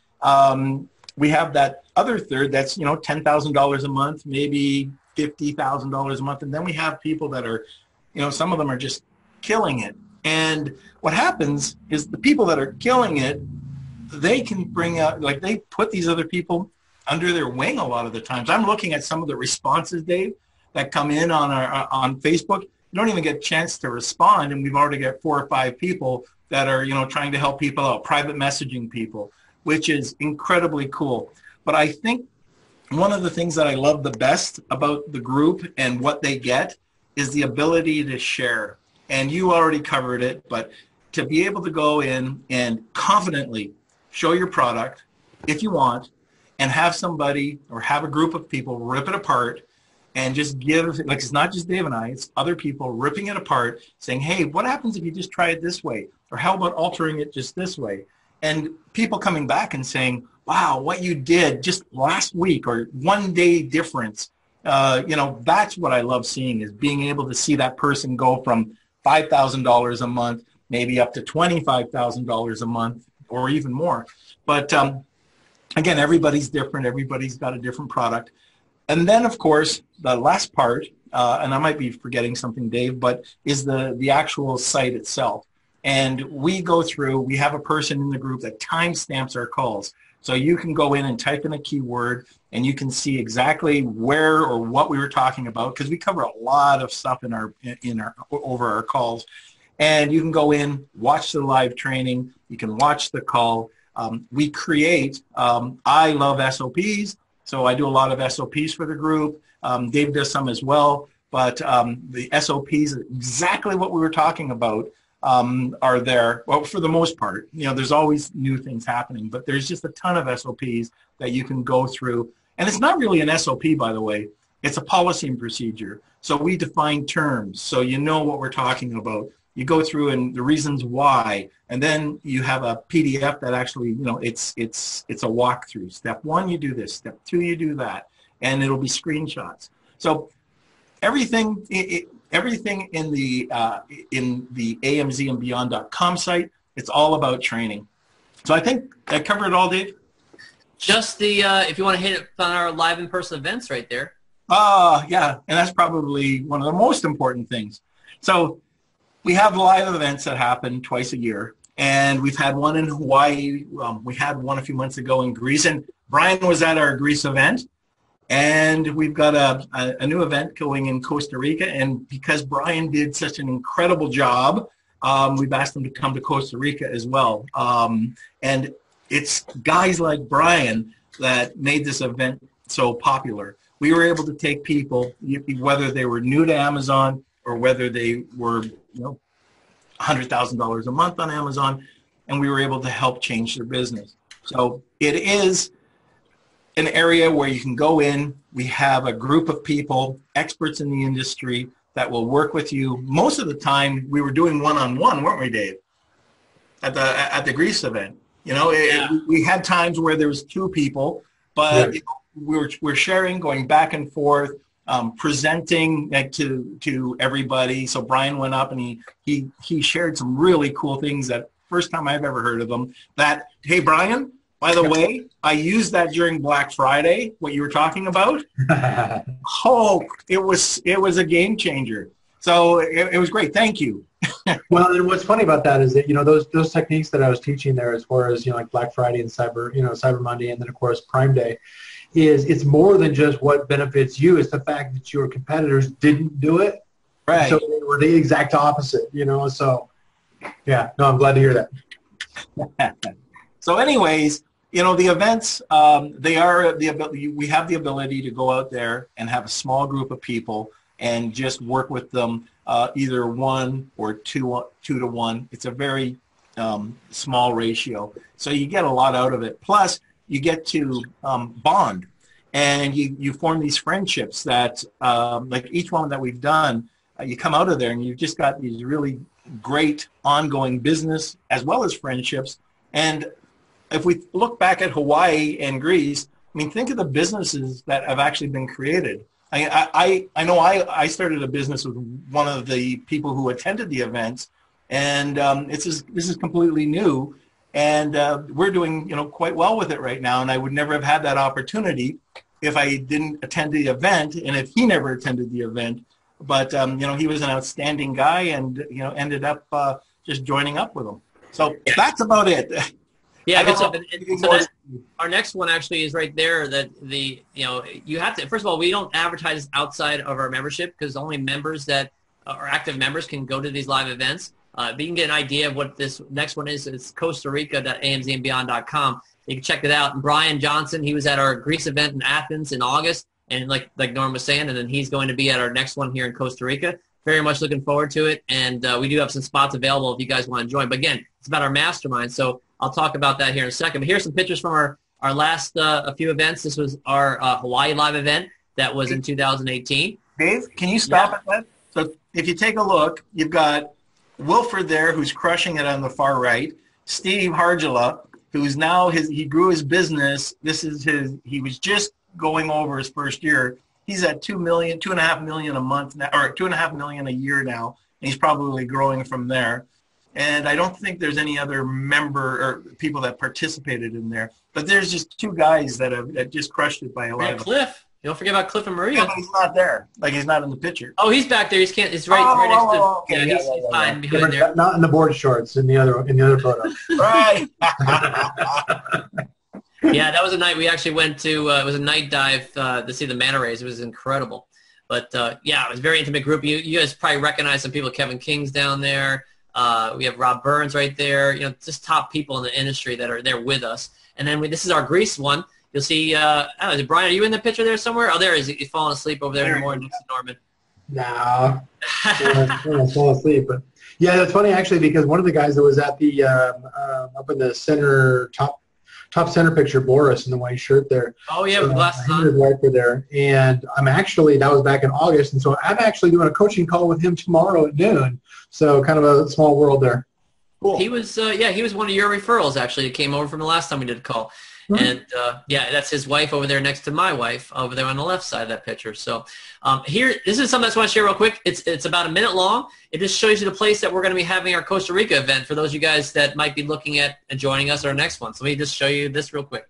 We have that other third that's, $10,000 a month, maybe $50,000 a month. And then we have people that are, some of them are just killing it. And what happens is the people that are killing it, they can bring out, they put these other people under their wing a lot of the times. I'm looking at some of the responses, Dave, that come in on Facebook. You don't even get a chance to respond, and we've already got 4 or 5 people that are, trying to help people out, private messaging people, which is incredibly cool. But I think one of the things that I love the best about the group and what they get is the ability to share. And you already covered it, but to be able to go in and confidently show your product, if you want, and have somebody or have a group of people rip it apart and just give, it's not just Dave and I, it's other people ripping it apart, saying, hey, what happens if you just try it this way? Or how about altering it just this way? And people coming back and saying, wow, what you did just last week or one day difference, that's what I love seeing, is being able to see that person go from $5,000 a month, maybe up to $25,000 a month or even more. But again, everybody's different. Everybody's got a different product. And then, of course, the last part, and I might be forgetting something, Dave, but is the actual site itself. And we go through, we have a person in the group that timestamps our calls. So you can go in and type in a keyword and you can see exactly where or what we were talking about, because we cover a lot of stuff over our calls. And you can go in, watch the live training, you can watch the call. We create, I love SOPs. So I do a lot of SOPs for the group. Dave does some as well. But the SOPs, exactly what we were talking about, are there. Well, for the most part, there's always new things happening, but there's just a ton of SOPs that you can go through. And it's not really an SOP, by the way. It's a policy and procedure. So we define terms, so you know what we're talking about. You go through and the reasons why, and then you have a PDF that actually, it's a walkthrough. Step 1, you do this. Step 2, you do that, and it'll be screenshots. So everything in the AMZandBeyond.com site It's all about training. So I think I covered it all, Dave.
Just the if you want to hit it on our live in-person events right there.
Yeah, and that's probably one of the most important things. So we have live events that happen twice a year, and we've had one in Hawaii. We had one a few months ago in Greece, and Brian was at our Greece event. And we've got a new event going in Costa Rica, and because Brian did such an incredible job, we've asked him to come to Costa Rica as well. And it's guys like Brian that made this event so popular. We were able to take people, whether they were new to Amazon or whether they were, $100,000 a month on Amazon, and we were able to help change their business. So it is an area where you can go in. We have a group of people, experts in the industry, that will work with you. Most of the time, we were doing one-on-one, weren't we, Dave? At the Greece event, we had times where there was two people, but we're sharing, going back and forth, presenting to everybody. So Brian went up and he shared some really cool things that first time I've ever heard of them. That, hey, Brian, by the way, I used that during Black Friday, what you were talking about. Oh, it was a game changer. So it was great. Thank you.
Well, and what's funny about that is that, those techniques that I was teaching there, as far as, like Black Friday and Cyber Monday, and then of course Prime Day, it's more than just what benefits you. It's the fact that your competitors didn't do it.
Right.
So they were the exact opposite, so yeah, no, I'm glad to hear that.
So anyways, the events, we have the ability to go out there and have a small group of people and just work with them, either 1 or 2 to 1. It's a very small ratio. So you get a lot out of it. Plus, you get to bond, and you form these friendships that, like each one that we've done, you come out of there and you've just got these really great ongoing business as well as friendships. And if we look back at Hawaii and Greece, think of the businesses that have actually been created. I know I started a business with one of the people who attended the events, and this is completely new, and we're doing quite well with it right now. And I would never have had that opportunity if I didn't attend the event, and if he never attended the event. But he was an outstanding guy, and ended up just joining up with him. So that's about it.
Yeah, good stuff. Our next one actually is right there. That you have to, first of all, we don't advertise outside of our membership, because only members that are active members can go to these live events. But you can get an idea of what this next one is. It's Costa Rica.amzandbeyond.com. You can check it out. And Brian Johnson, he was at our Greece event in Athens in August, and like Norm was saying, and then he's going to be at our next one here in Costa Rica. Very much looking forward to it, and we do have some spots available if you guys want to join. But again, it's about our mastermind, so I'll talk about that here in a second. But here's some pictures from our last a few events. This was our Hawaii live event that was in 2018.
Dave, can you stop at that? So if you take a look, you've got Wilford there, who's crushing it on the far right. Steve Hargela, who's now he grew his business. He was just going over his first year. He's at $2.5 million a month now, or $2.5 million a year now. And he's probably growing from there. And I don't think there's any other member or people that participated in there. But there's just two guys that just crushed it by a lot.
Cliff. Don't forget about Cliff and Maria.
Yeah, but he's not there. Like, he's not in the picture.
Oh, he's back there. He's right next to.
Okay.
Yeah, he's fine behind there.
Not in the board shorts in the other photo.
Right.
Yeah, that was a night we actually went to. It was a night dive to see the manta rays. It was incredible. But yeah, it was a very intimate group. You guys probably recognize some people. Kevin King's down there. We have Rob Burns right there. Just top people in the industry that are there with us. And then this is our Greece one. You'll see. Is it Brian? Are you in the picture there somewhere? Oh, there he is. He's falling asleep over there in the morning next to Norman.
No, I fall asleep. But yeah, that's funny actually, because one of the guys that was at the up in the center top center picture, Boris, in the white shirt there.
Oh yeah, with glasses on.
His wife were there, and that was back in August, and so I'm actually doing a coaching call with him tomorrow at noon. So kind of a small world there.
Cool. He was he was one of your referrals actually. It came over from the last time we did a call. And yeah, that's his wife over there next to my wife over there on the left side of that picture. So here, this is something I just want to share real quick. It's about a minute long. It just shows you the place that we're going to be having our Costa Rica event for those of you guys that might be looking at joining us our next one. So let me just show you this real quick.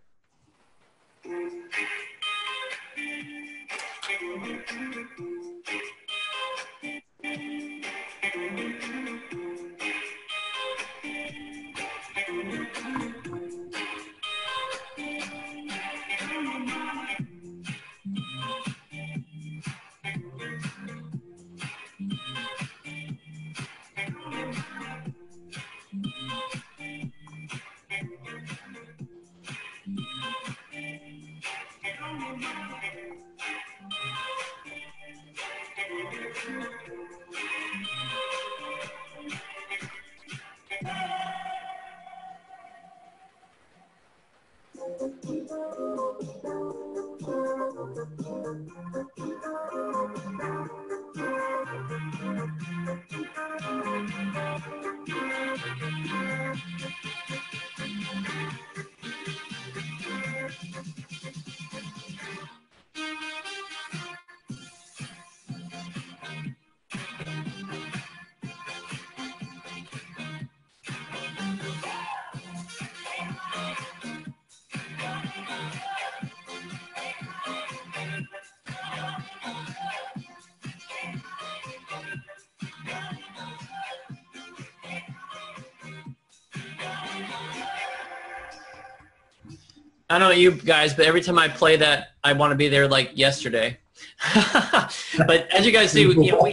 I don't know you guys, but every time I play that, I want to be there like yesterday. But as you guys see,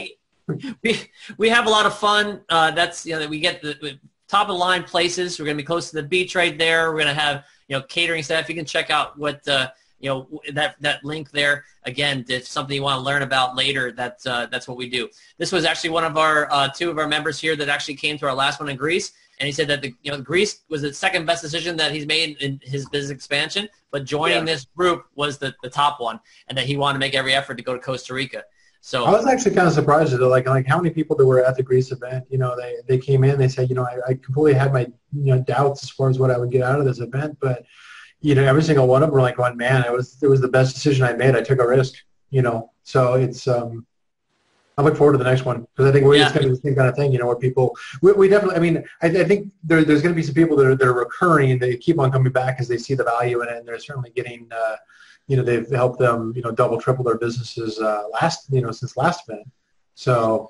we have a lot of fun. That's that we get the top of the line places. We're going to be close to the beach right there. We're going to have catering staff. You can check out what that link there. Again, if something you want to learn about later, that's what we do. This was actually one of our two of our members here that actually came to our last one in Greece. And he said that Greece was the second best decision that he's made in his business expansion, but joining this group was the top one, and that he wanted to make every effort to go to Costa Rica. So
I was actually kind of surprised at like how many people there were at the Greece event. They came in, they said, I completely had my doubts as far as what I would get out of this event, but every single one of them were like, "One man, it was the best decision I made. I took a risk." So it's I look forward to the next one because I think it's going to be the same kind of thing, where people we definitely. I mean, I think there's going to be some people that are recurring and they keep on coming back as they see the value in it, and they're certainly getting, they've helped them, double, triple their businesses since last event. So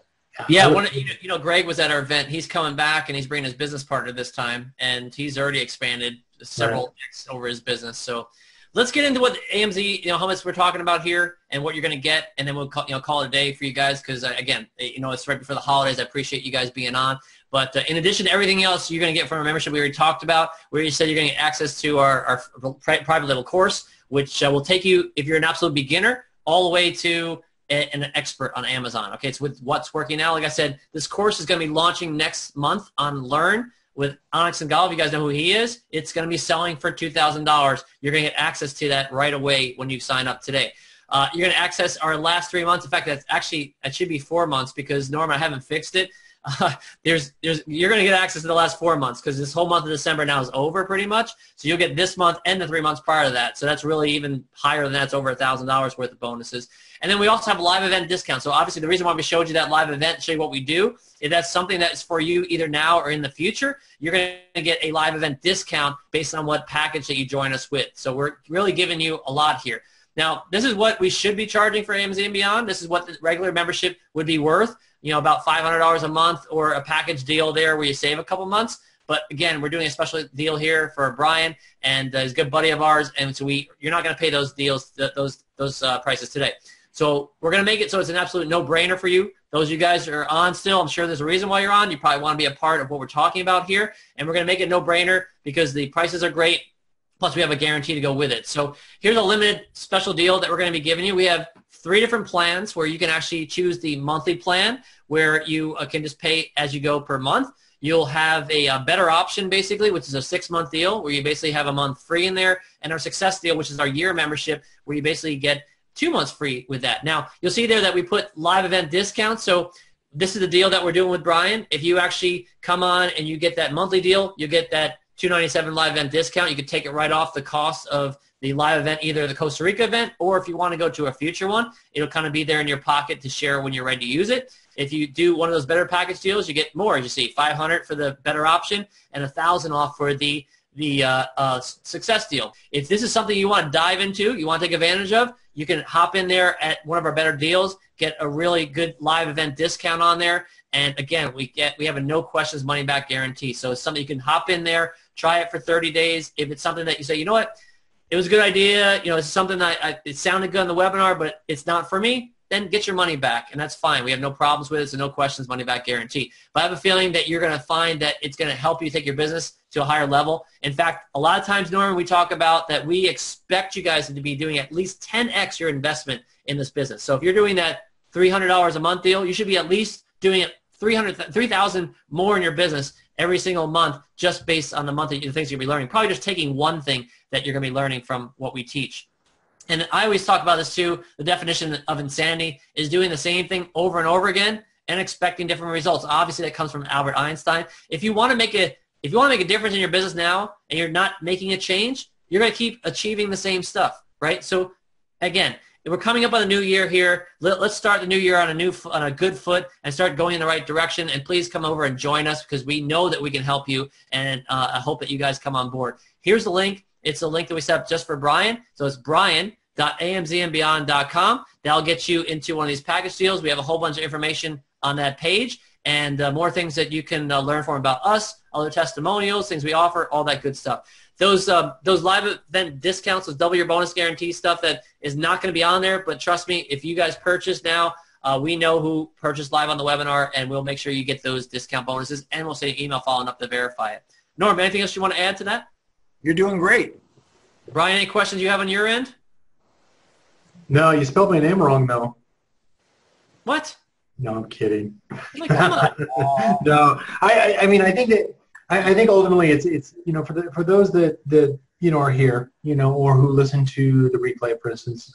Greg was at our event. He's coming back and he's bringing his business partner this time, and he's already expanded several X over his business. So let's get into what AMZ, how much we're talking about here and what you're going to get, and then we'll call it a day for you guys because, again, it's right before the holidays. I appreciate you guys being on. But in addition to everything else you're going to get from our membership we already talked about, where you said you're going to get access to our private level course, which will take you, if you're an absolute beginner, all the way to an expert on Amazon. Okay, it's with what's working now. Like I said, this course is going to be launching next month on Learn with Onyx and Golf. You guys know who he is. It's going to be selling for $2,000. You're going to get access to that right away when you sign up today. You're going to access our last 3 months. In fact, it should be 4 months because, Norm, I haven't fixed it. You're going to get access to the last 4 months because this whole month of December now is over pretty much. So you'll get this month and the 3 months prior to that. So that's really even higher than that. It's over $1,000 worth of bonuses. And then we also have live event discounts. So obviously the reason why we showed you that live event, show you what we do, if that's something that is for you either now or in the future, you're going to get a live event discount based on what package that you join us with. So we're really giving you a lot here. Now, this is what we should be charging for AMZ and Beyond. This is what the regular membership would be worth, about $500 a month or a package deal there where you save a couple months. But again, we're doing a special deal here for Brian and he's a good buddy of ours, and so you're not going to pay those deals, those prices today. So we're going to make it so it's an absolute no-brainer for you. Those of you guys are on still, I'm sure there's a reason why you're on. You probably want to be a part of what we're talking about here, and we're going to make it no-brainer because the prices are great. Plus, we have a guarantee to go with it. So here's a limited special deal that we're going to be giving you. We have 3 different plans where you can actually choose the monthly plan where you can just pay as you go per month. You'll have a better option, basically, which is a 6-month deal where you basically have a month free in there, and our success deal, which is our year membership, where you basically get 2 months free with that. Now, you'll see there that we put live event discounts. So this is the deal that we're doing with Brian. If you actually come on and you get that monthly deal, you get that $297 live event discount. You could take it right off the cost of the live event, either the Costa Rica event, or if you want to go to a future one, it'll kind of be there in your pocket to share when you're ready to use it. If you do one of those better package deals, you get more. As you see, $500 for the better option and $1,000 off for the success deal. If this is something you want to dive into, you want to take advantage of, you can hop in there at one of our better deals, get a really good live event discount on there. And again, we have a no questions money back guarantee. So it's something you can hop in there, try it for 30 days. If it's something that you say, you know what, it was a good idea, it's something that it sounded good on the webinar, but it's not for me, then get your money back, and that's fine. We have no problems with it, so no questions money back guarantee. But I have a feeling that you're going to find that it's going to help you take your business to a higher level. In fact, a lot of times, Norman, we talk about that we expect you guys to be doing at least 10x your investment in this business. So if you're doing that $300 a month deal, you should be at least doing it $3,000 more in your business every single month, just based on the monthly things you'll be learning. Probably just taking one thing that you're going to be learning from what we teach. And I always talk about this too. The definition of insanity is doing the same thing over and over again and expecting different results. Obviously, that comes from Albert Einstein. If you want to make a difference in your business now and you're not making a change, you're going to keep achieving the same stuff, right? So again, we're coming up on a new year here. Let's start the new year on a good foot and start going in the right direction. And please come over and join us, because we know that we can help you. And I hope that you guys come on board. Here's the link. It's a link that we set up just for Brian. So it's brian.amzandbeyond.com. That'll get you into one of these package deals. We have a whole bunch of information on that page, and more things that you can learn from about us, other testimonials, things we offer, all that good stuff. Those live event discounts, those double your bonus guarantee stuff that is not going to be on there, but trust me, if you guys purchase now, we know who purchased live on the webinar, and we'll make sure you get those discount bonuses, and we'll send you an email following up to verify it. Norm, anything else you want to add to that?
You're doing great.
Brian, any questions you have on your end?
No, you spelled my name wrong, though.
What?
No, I'm kidding.
Like, come on.
No, I mean, I think that I think ultimately it's for those that are here, or who listen to the replay, for instance,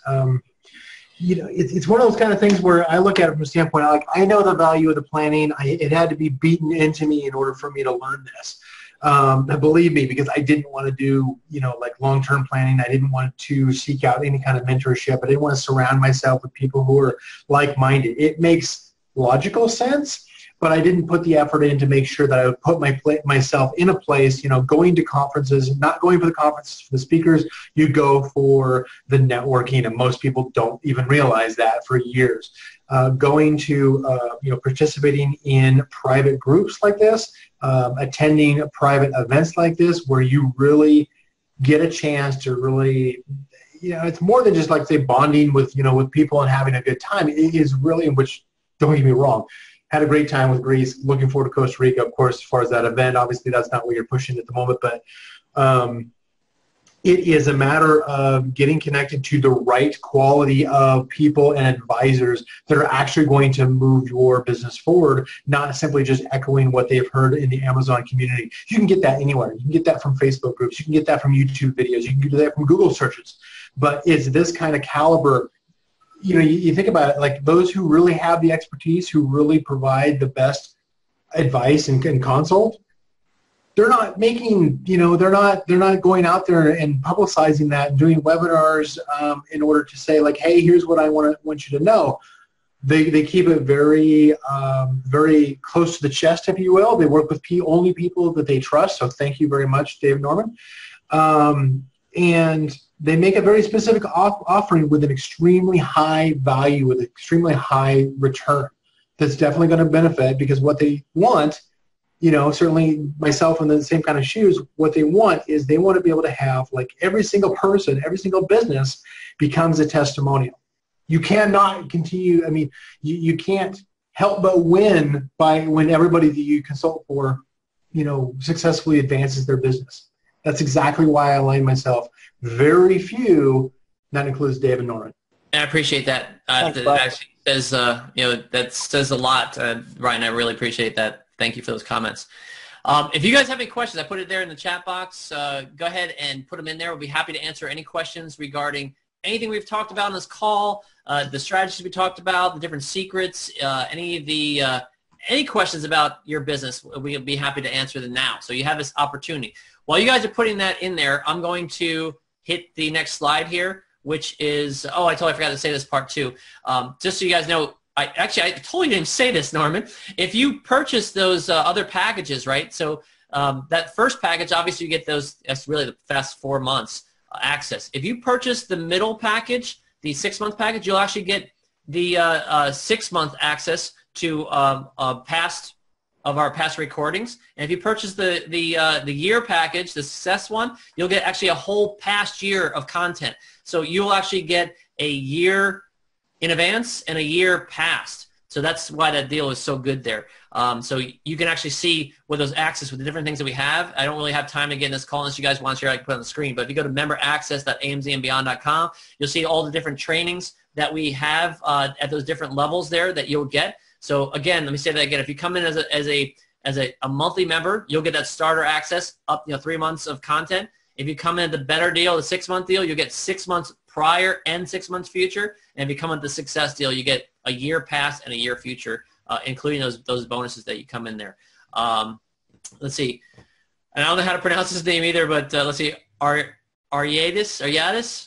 it's one of those kind of things where I look at it from a standpoint I know the value of the planning. It had to be beaten into me in order for me to learn this. Believe me, because I didn't want to do, like long-term planning. I didn't want to seek out any kind of mentorship. I didn't want to surround myself with people who are like-minded. It makes logical sense, but I didn't put the effort in to make sure that I would put myself in a place, going to conferences, not going for the conferences for the speakers. You go for the networking, and most people don't even realize that for years. Going to, participating in private groups like this, attending private events like this, where you really get a chance to really, it's more than just like, say, bonding with, with people and having a good time. It is really, in which, don't get me wrong, had a great time with Greece, looking forward to Costa Rica, of course, as far as that event. Obviously, that's not what you're pushing at the moment, but it is a matter of getting connected to the right quality of people and advisors that are actually going to move your business forward, not simply just echoing what they've heard in the Amazon community. You can get that anywhere. You can get that from Facebook groups. You can get that from YouTube videos. You can get that from Google searches. But it's this kind of caliber. You think about it, like those who really have the expertise, who really provide the best advice and consult, they're not making, they're not going out there and publicizing that and doing webinars in order to say, like, hey, here's what I want you to know. They keep it very, very close to the chest, if you will. They work with only people that they trust. So thank you very much, David Norman. And they make a very specific offering with an extremely high value, with extremely high return. That's definitely going to benefit, because what they want, certainly myself in the same kind of shoes, what they want is they want to be able to have, like, every single person, every single business becomes a testimonial. You cannot continue, I mean, you can't help but win when everybody that you consult for, successfully advances their business. That's exactly why I align myself. Very few, that includes David Norman.
I appreciate that. That actually says, that says a lot, Ryan. I really appreciate that. Thank you for those comments. If you guys have any questions, I put it there in the chat box. Go ahead and put them in there. We'll be happy to answer any questions regarding anything we've talked about on this call, the strategies we talked about, the different secrets, any of the any questions about your business, we'll be happy to answer them now. So you have this opportunity. While you guys are putting that in there, I'm going to hit the next slide here, which is, oh, I totally forgot to say this part too. Just so you guys know, I totally didn't say this, Norman. If you purchase those other packages, right? So that first package, obviously you get those, that's really the fast 4 months access. If you purchase the middle package, the 6-month package, you'll actually get the 6-month access to our past recordings. And if you purchase the year package, the success one, you'll get actually a whole past year of content. So you'll actually get a year in advance and a year past. So that's why that deal is so good there. So you can actually see with those access with the different things that we have. I don't really have time to get in this call unless you guys want to share. I can put it on the screen. But if you go to memberaccess.amzandbeyond.com, you'll see all the different trainings that we have at those different levels there that you'll get. So again, let me say that again. If you come in as a monthly member, you'll get that starter access up 3 months of content. If you come in at the better deal, the 6-month deal, you'll get 6 months prior and 6 months future. And if you come with the success deal, you get a year past and a year future, including those bonuses that you come in there. Let's see. And I don't know how to pronounce his name either, but let's see. Ariadis,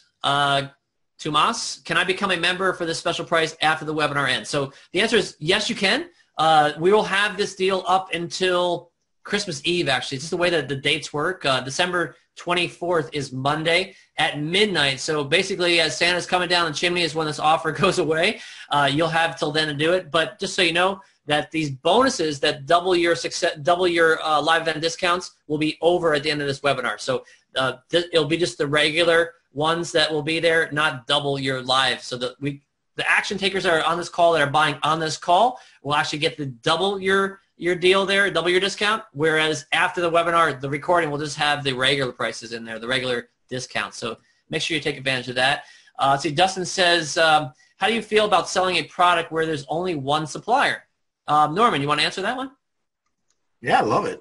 Tomas, can I become a member for this special price after the webinar ends? So the answer is yes, you can. We will have this deal up until Christmas Eve, actually. It's just the way that the dates work. December 24th is Monday at midnight. So basically, as Santa's coming down the chimney is when this offer goes away. You'll have till then to do it. But just so you know, that these bonuses that double your live event discounts will be over at the end of this webinar. So it'll be just the regular ones that will be there, not double your live. So the action takers that are on this call that are buying on this call will actually get the double your deal there, double your discount, whereas after the webinar, the recording will just have the regular prices in there, the regular discount. So make sure you take advantage of that. See, Dustin says, how do you feel about selling a product where there's only one supplier? Norman, you want to answer that one?
Yeah, I love it.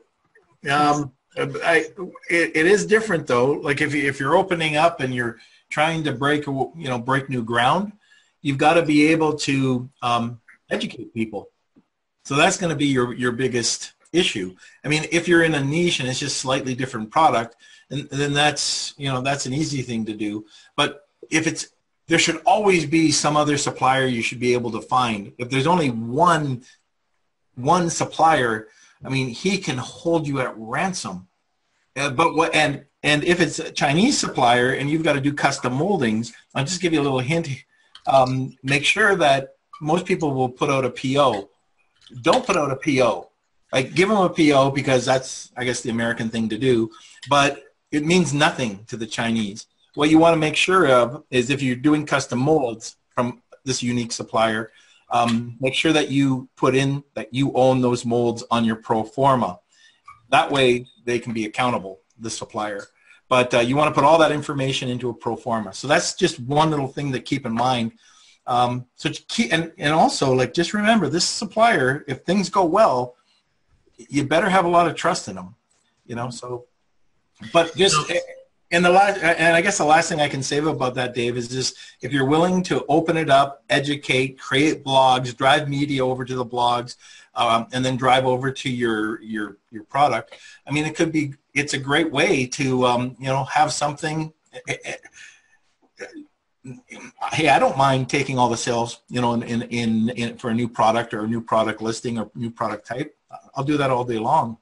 It is different though. Like if you're opening up and you're trying to break new ground, you've got to be able to educate people. So that's going to be your biggest issue. I mean, if you're in a niche and it's just slightly different product, then that's an easy thing to do. But there should always be some other supplier you should be able to find. If there's only one supplier, I mean, he can hold you at ransom. And if it's a Chinese supplier and you've got to do custom moldings, I'll just give you a little hint. Make sure that most people will put out a PO. Don't put out a PO. Like, give them a PO because that's, I guess, the American thing to do, but it means nothing to the Chinese. What you want to make sure of is if you're doing custom molds from this unique supplier, make sure that you put in that you own those molds on your pro forma. That way they can be accountable, the supplier. But you want to put all that information into a pro forma. So that's just one little thing to keep in mind. So and also, like, just remember, this supplier, if things go well, you better have a lot of trust in them, so, but just, and I guess the last thing I can say about that, Dave, is just, if you're willing to open it up, educate, create blogs, drive media over to the blogs, and then drive over to your product. I mean, it's a great way to, have something. Hey, I don't mind taking all the sales, in for a new product or a new product listing or new product type. I'll do that all day long.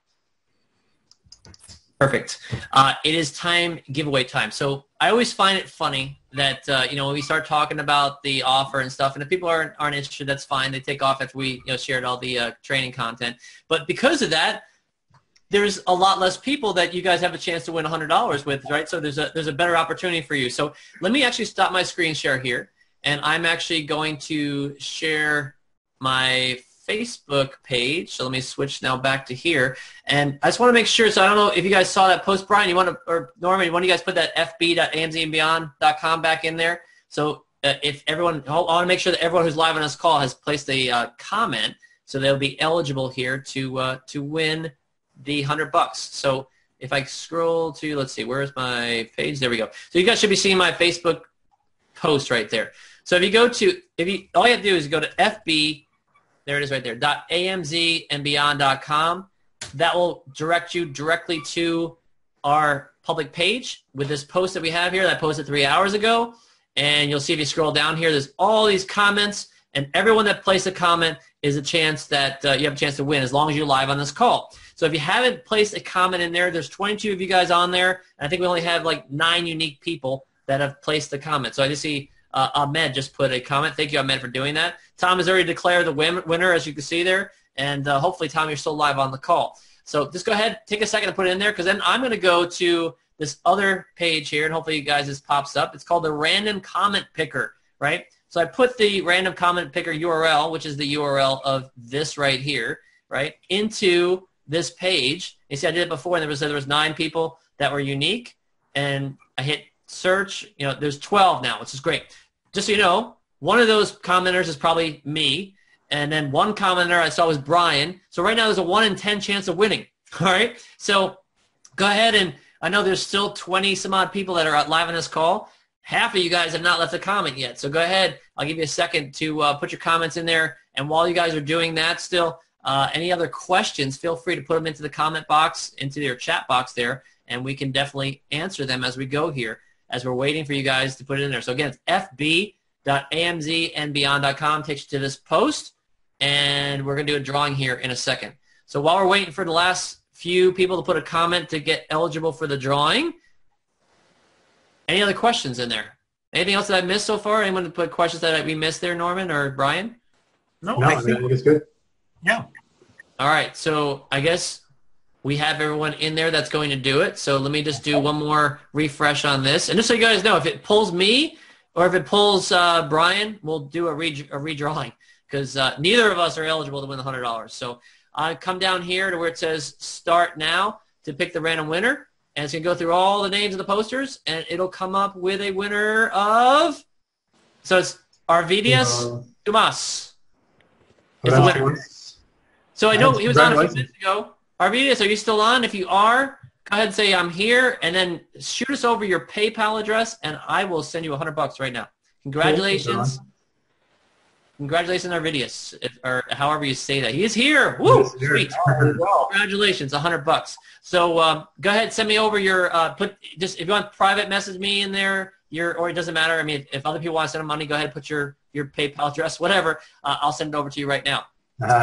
Perfect. It is giveaway time. So I always find it funny that, when we start talking about the offer and stuff, and if people aren't interested, that's fine. They take off after we shared all the training content. But because of that, there's a lot less people that you guys have a chance to win $100 with, right? So there's a better opportunity for you. So let me actually stop my screen share here, and I'm actually going to share my Facebook page. So let me switch now back to here, and I just want to make sure. So I don't know if you guys saw that post, Brian. Or Norman, you want you guys put that fb.amzandbeyond.com back in there? So if everyone, I want to make sure that everyone who's live on this call has placed a comment, so they'll be eligible here to win the $100. So if I scroll to, let's see, where's my page? There we go. So you guys should be seeing my Facebook post right there. So if you go to, all you have to do is go to There it is right there, .amzandbeyond.com. That will direct you directly to our public page with this post that we have here that I posted 3 hours ago. And you'll see if you scroll down here, there's all these comments, and everyone that placed a comment is a chance that you have a chance to win as long as you're live on this call. So if you haven't placed a comment in there, there's 22 of you guys on there, and I think we only have like 9 unique people that have placed a comment. So I just see Ahmed just put a comment. Thank you, Ahmed, for doing that. Tom has already declared the winner, as you can see there, and hopefully, Tom, you're still live on the call. So just go ahead, take a second to put it in there, because then I'm going to go to this other page here, and hopefully you guys this pops up. It's called the Random Comment Picker, right? So I put the Random Comment Picker URL, which is the URL of this right here, right, into this page. You see I did it before, and there was 9 people that were unique, and I hit search. You know, there's 12 now, which is great. Just so you know, one of those commenters is probably me, and then one commenter I saw was Brian. So right now there's a 1 in 10 chance of winning, all right? So go ahead, and I know there's still 20 some odd people that are live on this call. Half of you guys have not left a comment yet. So go ahead. I'll give you a second to put your comments in there. And while you guys are doing that still, any other questions, feel free to put them into the comment box, into your chat box there, and we can definitely answer them as we go here, as we're waiting for you guys to put it in there. So again, it's fb.amzandbeyond.com takes you to this post, and we're going to do a drawing here in a second. So while we're waiting for the last few people to put a comment to get eligible for the drawing, any other questions in there? Anything else that I missed so far? Anyone put questions that we missed there, Norman or Brian?
No, I think it's good.
Yeah.
All right, so I guess we have everyone in there that's going to do it. So let me just do one more refresh on this. And just so you guys know, if it pulls me or if it pulls Brian, we'll do a redrawing, because neither of us are eligible to win the $100. So I come down here to where it says Start Now to pick the random winner. And it's going to go through all the names of the posters, and it'll come up with a winner of, so it's Arvidius Dumas is the winner. So I know he was on a few minutes ago. Arvidius, are you still on? If you are, go ahead and say I'm here, and then shoot us over your PayPal address, and I will send you $100 right now. Congratulations. Congratulations, Arvidius, or however you say that. He is here. Woo! Sweet. Congratulations, $100. So go ahead, send me over your if you want private message me in there, or it doesn't matter. I mean, if other people want to send money, go ahead and put your PayPal address, whatever. I'll send it over to you right now.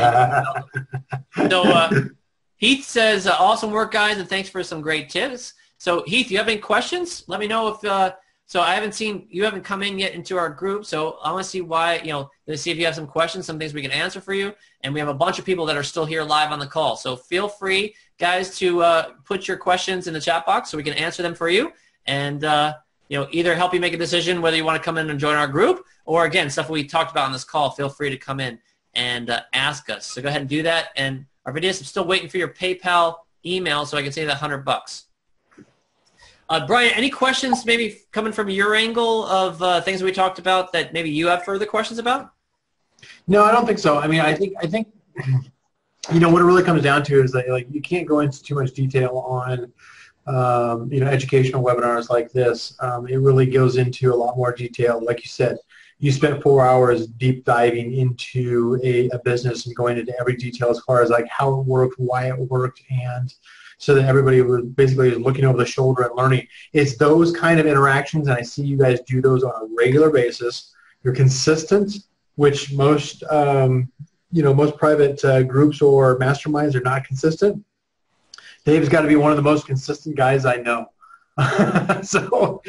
So Heath says, awesome work, guys, and thanks for some great tips. So Heath, you have any questions? Let me know if so I haven't seen, you haven't come in yet into our group, so I want to see why, let's see if you have some questions, some things we can answer for you. And we have a bunch of people that are still here live on the call. So feel free, guys, to put your questions in the chat box so we can answer them for you. And, either help you make a decision whether you want to come in and join our group, or, again, stuff we talked about on this call, feel free to come in and ask us. So go ahead and do that. And Arvidius, I'm still waiting for your PayPal email so I can send you that $100. Brian, any questions maybe coming from your angle of things that we talked about that maybe you have further questions about?
No, I don't think so. I mean, I think what it really comes down to is that you can't go into too much detail on educational webinars like this. It really goes into a lot more detail. Like you said, you spent 4 hours deep diving into a business and going into every detail as far as like how it worked, why it worked, and so that everybody was basically looking over the shoulder and learning. It's those kind of interactions, and I see you guys do those on a regular basis. You're consistent, which most most private groups or masterminds are not consistent. Dave's got to be one of the most consistent guys I know. So,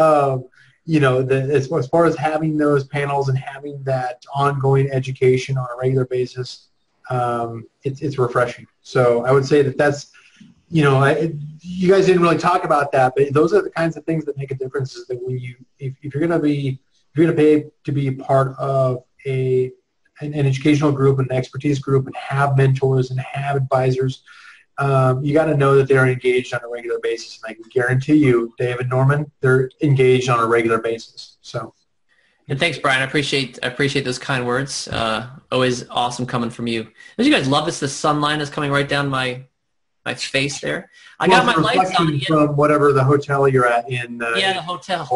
as far as having those panels and having that ongoing education on a regular basis, it's refreshing. So I would say that's, you guys didn't really talk about that, but those are the kinds of things that make a difference. Is that when if you're going to pay to be part of an educational group, an expertise group, and have mentors and have advisors, you got to know that they're engaged on a regular basis. And I can guarantee you, Dave and Norman, they're engaged on a regular basis. So.
And thanks, Brian. I appreciate those kind words. Always awesome coming from you. As you guys love this, the sunlight is coming right down my my face there. I got my lights on.
From whatever the hotel you're at in.
Yeah, the hotel.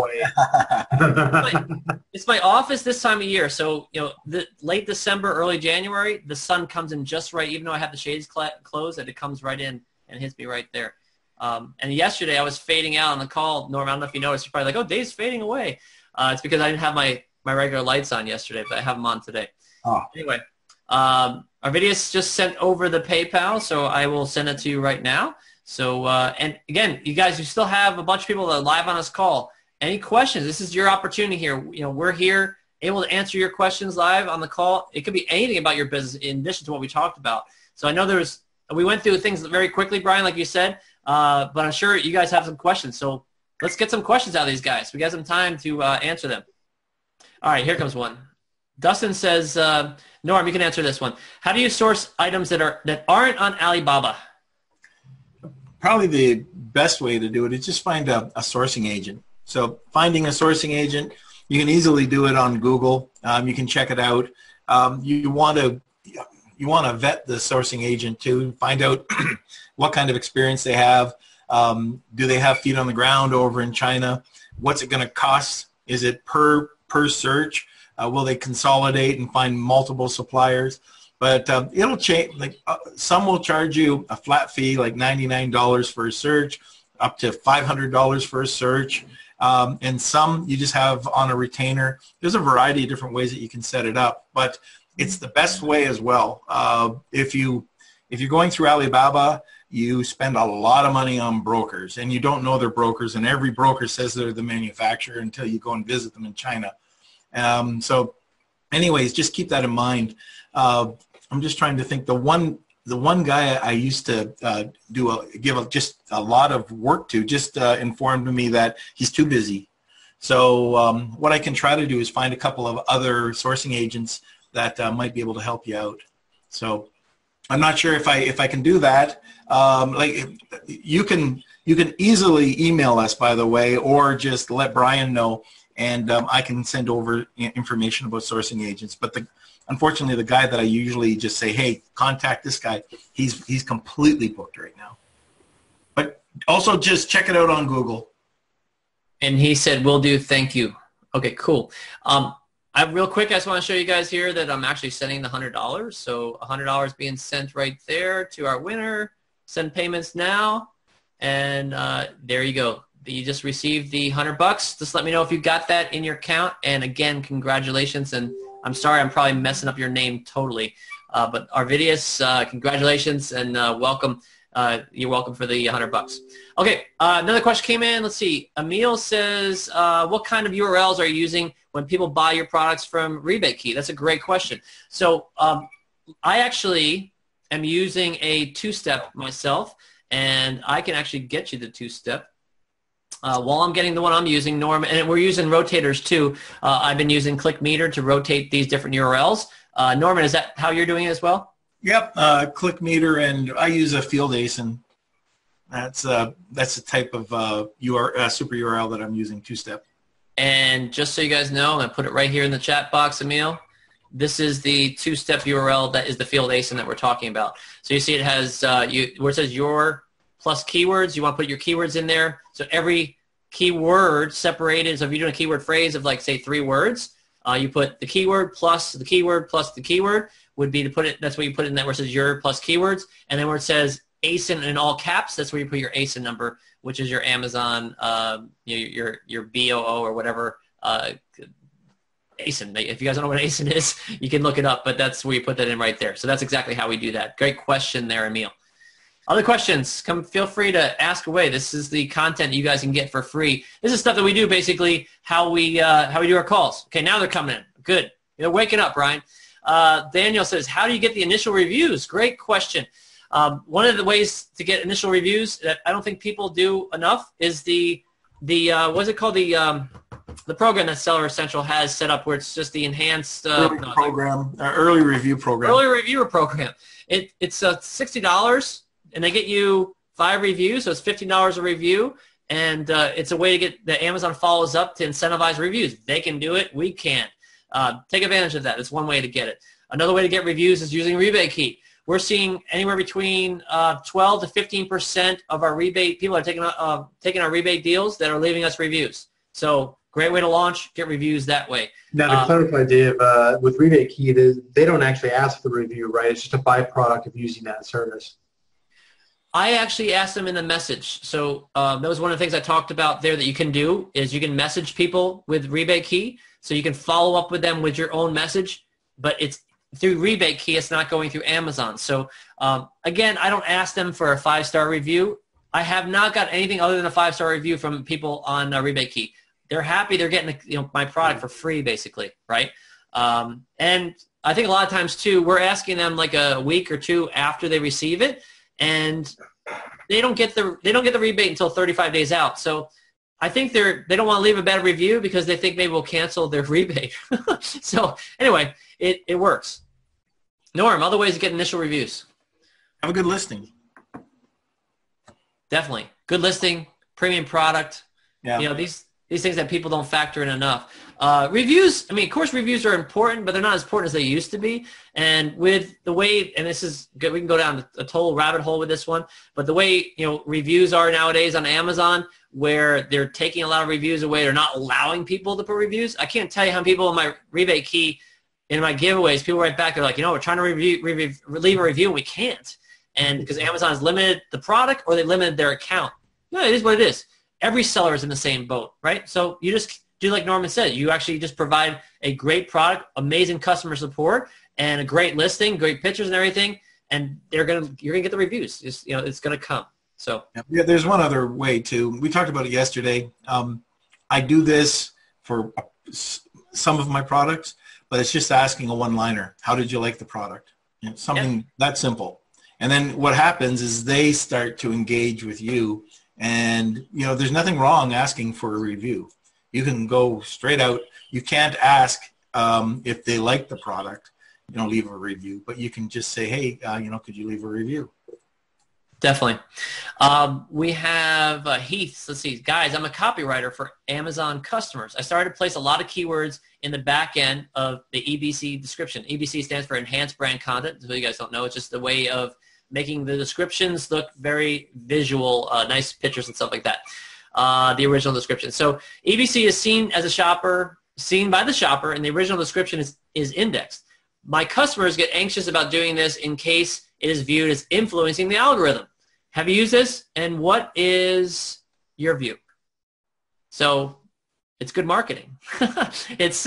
It's my office this time of year. So, late December, early January, the sun comes in just right. Even though I have the shades closed, it comes right in and hits me right there. And yesterday I was fading out on the call. Norm, I don't know if you noticed. You're probably like, oh, Dave's fading away. It's because I didn't have my regular lights on yesterday, but I have them on today.
Oh.
Anyway, Arvidius just sent over the PayPal, so I will send it to you right now. So, and again, you guys, you still have a bunch of people that are live on this call. Any questions? This is your opportunity here. We're here able to answer your questions live on the call. It could be anything about your business in addition to what we talked about. So I know we went through things very quickly, Brian, like you said, but I'm sure you guys have some questions. So let's get some questions out of these guys. We got some time to answer them. All right, here comes one. Dustin says, Norm, you can answer this one. How do you source items that aren't on Alibaba?
Probably the best way to do it is just find a sourcing agent. So finding a sourcing agent, you can easily do it on Google. You can check it out. You want to vet the sourcing agent too. Find out what kind of experience they have. Do they have feet on the ground over in China? What's it going to cost? Is it per search? Will they consolidate and find multiple suppliers? But it'll change. Like some will charge you a flat fee, like $99 for a search, up to $500 for a search, and some you just have on a retainer. There's a variety of different ways that you can set it up, but it's the best way as well. If you're going through Alibaba, you spend a lot of money on brokers, and you don't know they're brokers, and every broker says they're the manufacturer until you go and visit them in China. So anyways, just keep that in mind. I'm just trying to think. The one guy I used to give just a lot of work to just informed me that he's too busy. So what I can try to do is find a couple of other sourcing agents that might be able to help you out. So I'm not sure if I can do that. Like you can easily email us, by the way, or just let Brian know, and I can send over information about sourcing agents. But unfortunately, the guy that I usually just say, hey, contact this guy, he's completely booked right now. But also just check it out on Google.
And he said, will do, thank you. Okay, cool. Real quick, I just want to show you guys here that I'm actually sending the $100. So $100 being sent right there to our winner. Send payments now. And there you go. You just received the $100. Just let me know if you got that in your account. And again, congratulations. And I'm sorry, I'm probably messing up your name totally. But Arvidius, congratulations and welcome. You're welcome for the $100. Okay, another question came in. Let's see. Emil says, what kind of URLs are you using when people buy your products from Rebate Key? That's a great question. So I actually am using a two-step myself, and I can actually get you the two-step. While I'm getting the one I'm using, Norm, and we're using rotators too. I've been using ClickMeter to rotate these different URLs. Norman, is that how you're doing it as well?
Yep, ClickMeter, and I use a field ASIN. That's the type of super URL that I'm using, two-step.
And just so you guys know, I'm going to put it right here in the chat box, Emil. This is the two-step URL that is the field ASIN that we're talking about. So you see it has where it says your plus keywords. You want to put your keywords in there. So every keyword separated. So if you're doing a keyword phrase of like, say, 3 words, you put the keyword plus the keyword plus the keyword would be to put it. That's what you put in there where it says your plus keywords. And then where it says ASIN in all caps, that's where you put your ASIN number, which is your Amazon, your BOO or whatever ASIN. If you guys don't know what ASIN is, you can look it up, but that's where you put that in right there. So that's exactly how we do that. Great question there, Emil. Other questions, feel free to ask away. This is the content you guys can get for free. This is stuff that we do, basically, how we do our calls. Okay, now they're coming in. Good. You're waking up, Brian. Daniel says, how do you get the initial reviews? Great question. One of the ways to get initial reviews that I don't think people do enough is the what's it called? The program that Seller Essential has set up where it's just the enhanced
early review program.
Early reviewer program. It's $60. And they get you 5 reviews, so it's $15 a review, and it's a way to get the Amazon follows up to incentivize reviews. They can do it, we can't. Take advantage of that. It's one way to get it. Another way to get reviews is using Rebate Key. we're seeing anywhere between 12 to 15% of our rebate people are taking our rebate deals that are leaving us reviews. So great way to launch, get reviews that way.
Now, to clarify, Dave, with Rebate Key, they don't actually ask for the review, right? It's just a byproduct of using that service.
I actually asked them in the message. So that was one of the things I talked about there that you can do is you can message people with Rebate Key. So you can follow up with them with your own message, but it's through Rebate Key. It's not going through Amazon. So again, I don't ask them for a 5-star review. I have not got anything other than a 5-star review from people on Rebate Key. They're happy. They're getting my product for free, basically, right? And I think a lot of times too, we're asking them like a week or two after they receive it, and they don't get the rebate until 35 days out. So I think they don't want to leave a bad review because they think maybe we'll cancel their rebate. So anyway, it works. Norm, other ways to get initial reviews.
Have a good listing.
Definitely. Good listing, premium product.
Yeah.
These things that people don't factor in enough. Reviews, I mean, of course, reviews are important, but they're not as important as they used to be. And with the way, and this is good, we can go down a total rabbit hole with this one, but the way, reviews are nowadays on Amazon, where they're taking a lot of reviews away, they're not allowing people to put reviews. I can't tell you how many people in my Rebate Key, in my giveaways, people write back, they're like, we're trying to leave a review and we can't. And because Amazon's limited the product or they limited their account. No, it is what it is. Every seller is in the same boat, right? So you just do like Norman said. You actually just provide a great product, amazing customer support, and a great listing, great pictures and everything, and you're gonna get the reviews. It's gonna come. So
yeah, there's one other way too. We talked about it yesterday. I do this for some of my products, but it's just asking a one-liner. How did you like the product? Something that simple. And then what happens is they start to engage with you. And, there's nothing wrong asking for a review. You can go straight out. You can't ask if they like the product, leave a review. But you can just say, hey, could you leave a review?
Definitely. We have Heath. Let's see. Guys, I'm a copywriter for Amazon customers. I started to place a lot of keywords in the back end of the EBC description. EBC stands for Enhanced Brand Content. So you guys don't know. It's just a way of making the descriptions look very visual, nice pictures and stuff like that, the original description. So EBC is seen by the shopper, and the original description is indexed. My customers get anxious about doing this in case it is viewed as influencing the algorithm. Have you used this, and what is your view? So it's good marketing. It's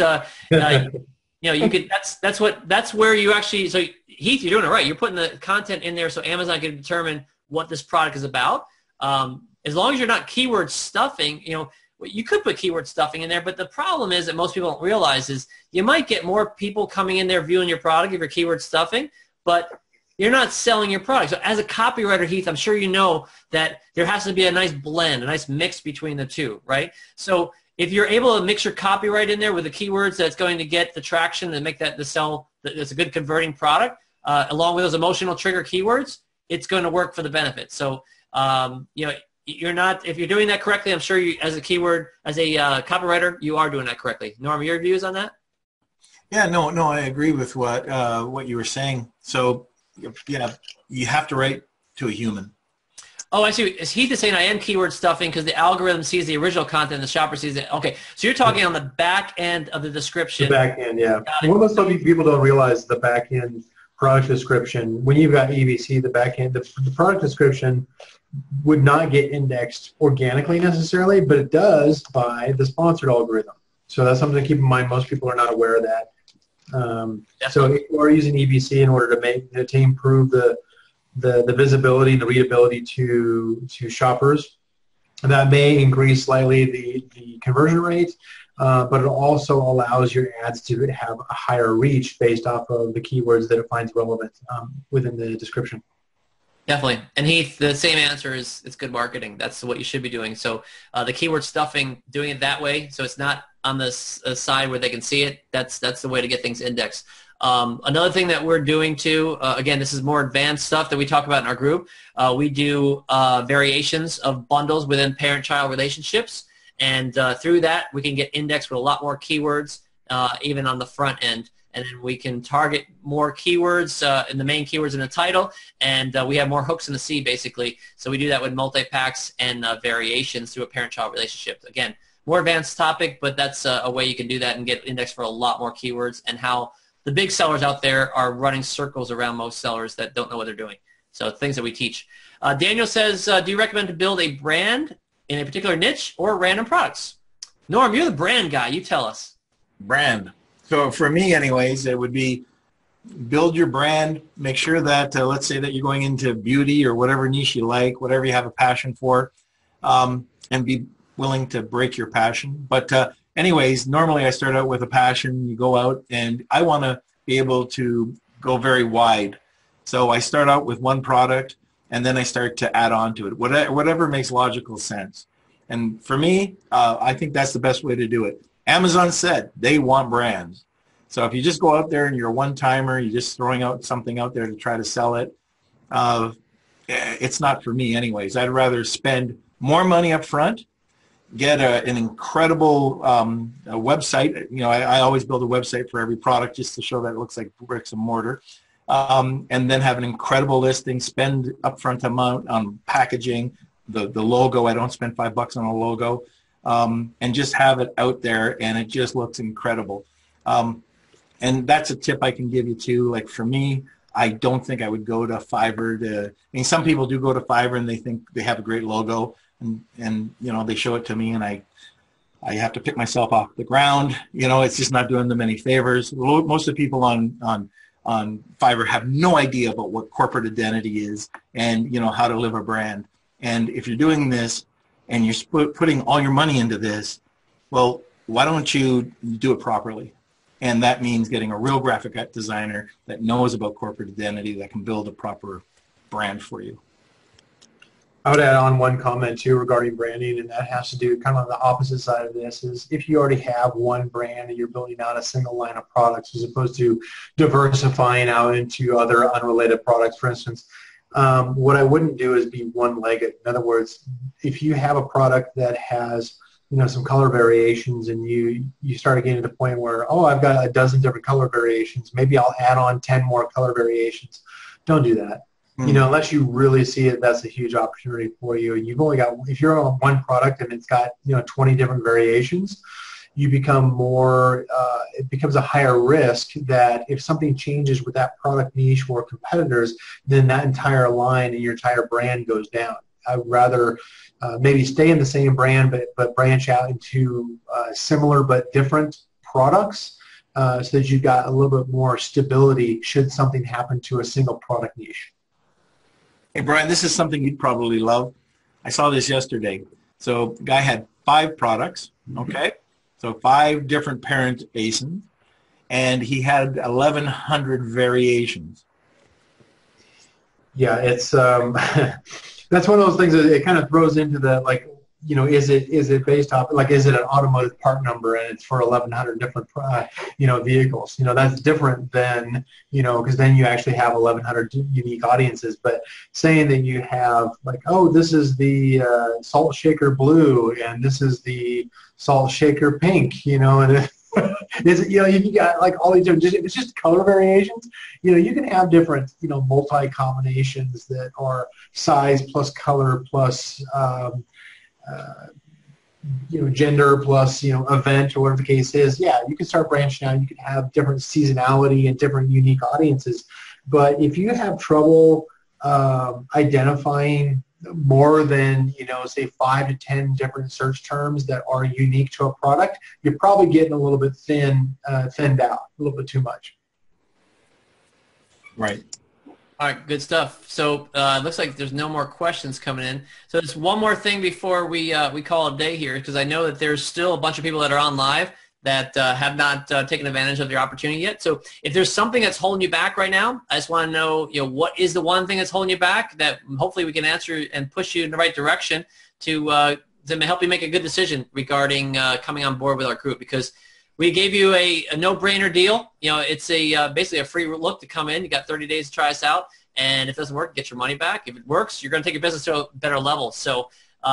you could. That's where you actually. So Heath, you're doing it right. You're putting the content in there so Amazon can determine what this product is about. As long as you're not keyword stuffing, you could put keyword stuffing in there. But the problem is that most people don't realize is you might get more people coming in there viewing your product if you're keyword stuffing, but you're not selling your product. So as a copywriter, Heath, I'm sure you know that there has to be a nice blend, a nice mix between the two, right? So if you're able to mix your copyright in there with the keywords that's going to get the traction and make that's a good converting product, along with those emotional trigger keywords, it's going to work for the benefit. So, you're not, if you're doing that correctly, I'm sure you, as a copywriter, you are doing that correctly. Norm, your views on that?
Yeah, no, I agree with what you were saying. So, yeah, you have to write to a human.
Oh, I see. Is Heath saying I am keyword stuffing because the algorithm sees the original content and the shopper sees it? Okay, so you're talking on the back end of the description.
The back end, yeah. What most people don't realize the back end product description, when you've got EBC, the back end, the product description would not get indexed organically necessarily, but it does by the sponsored algorithm. So that's something to keep in mind. Most people are not aware of that. So if you are using EBC in order to improve the visibility and the readability to shoppers, that may increase slightly the conversion rate, but it also allows your ads to have a higher reach based off of the keywords that it finds relevant within the description.
Definitely. And Heath, the same answer is it's good marketing. That's what you should be doing. So the keyword stuffing, doing it that way, so it's not on the side where they can see it, that's the way to get things indexed. Another thing that we're doing too, again, this is more advanced stuff that we talk about in our group. We do variations of bundles within parent-child relationships, and through that we can get indexed with a lot more keywords, even on the front end. and then we can target more keywords in the main keywords in the title, and we have more hooks in the sea, basically. So we do that with multi-packs and variations through a parent-child relationship. Again, more advanced topic, but that's a way you can do that and get indexed for a lot more keywords, and how the big sellers out there are running circles around most sellers that don't know what they're doing. So things that we teach. Daniel says, do you recommend to build a brand in a particular niche or random products? Norm, you're the brand guy. You tell us.
Brand. So for me anyways, it would be build your brand, make sure that, let's say that you're going into beauty or whatever niche you like, whatever you have a passion for, and be willing to break your passion. But anyways, normally I start out with a passion. You go out, and I want to be able to go very wide. So I start out with one product, and then I start to add on to it, whatever makes logical sense. And for me, I think that's the best way to do it. Amazon said they want brands. So if you just go out there and you're a one-timer, you're just throwing out something out there to try to sell it, it's not for me anyways. I'd rather spend more money up front, get an incredible website. You know, I always build a website for every product just to show that it looks like bricks and mortar. And then have an incredible listing, spend upfront amount on packaging, the logo. I don't spend $5 on a logo, and just have it out there, and it just looks incredible. And that's a tip I can give you too. Like for me, I don't think I would go to Fiverr I mean, some people do go to Fiverr and they think they have a great logo, and you know, they show it to me, and I have to pick myself off the ground. You know, it's just not doing them any favors. Most of the people on Fiverr have no idea about what corporate identity is and, you know, how to live a brand. And if you're doing this and you're putting all your money into this, well, why don't you do it properly? And that means getting a real graphic designer that knows about corporate identity, that can build a proper brand for you.
I would add on one comment too regarding branding, and that has to do kind of on the opposite side of this, is if you already have one brand and you're building out a single line of products as opposed to diversifying out into other unrelated products, for instance, what I wouldn't do is be one-legged. In other words, if you have a product that has, you know, some color variations, and you start getting to the point where, oh, I've got a dozen different color variations, maybe I'll add on 10 more color variations. Don't do that. You know, unless you really see it, that's a huge opportunity for you. And you've only got, if you're on one product and it's got, you know, 20 different variations, you become more, it becomes a higher risk that if something changes with that product niche or competitors, then that entire line and your entire brand goes down. I'd rather maybe stay in the same brand, but branch out into similar but different products, so that you've got a little bit more stability should something happen to a single product niche.
Hey, Brian, this is something you'd probably love. I saw this yesterday. So the guy had 5 products, okay? So 5 different parent ASINs, and he had 1,100 variations.
Yeah, it's that's one of those things that it kind of throws into the, like, you know, is it based off, like, is it an automotive part number and it's for 1,100 different, you know, vehicles? You know, that's different than, you know, because then you actually have 1,100 unique audiences. But saying that you have, like, oh, this is the salt shaker blue and this is the salt shaker pink, you know, and is it, you know, you got like all these different, it's just color variations. You know, you can have different, you know, multi combinations that are size plus color plus you know, gender plus, you know, event or whatever the case is. Yeah, you can start branching out. You can have different seasonality and different unique audiences. But if you have trouble identifying more than, you know, say 5 to 10 different search terms that are unique to a product, you're probably getting a little bit thinned out, a little bit too much.
Right.
All right, good stuff. So it looks like there's no more questions coming in. So there's one more thing before we call it a day here, because I know that there's still a bunch of people that are on live that have not taken advantage of their opportunity yet. So if there's something that's holding you back right now, I just want to know, you know, what is the one thing that's holding you back that hopefully we can answer and push you in the right direction to help you make a good decision regarding coming on board with our group, because we gave you a no-brainer deal. You know, it's basically a free look to come in. You got 30 days to try us out, and if it doesn't work, get your money back. If it works, you're going to take your business to a better level. So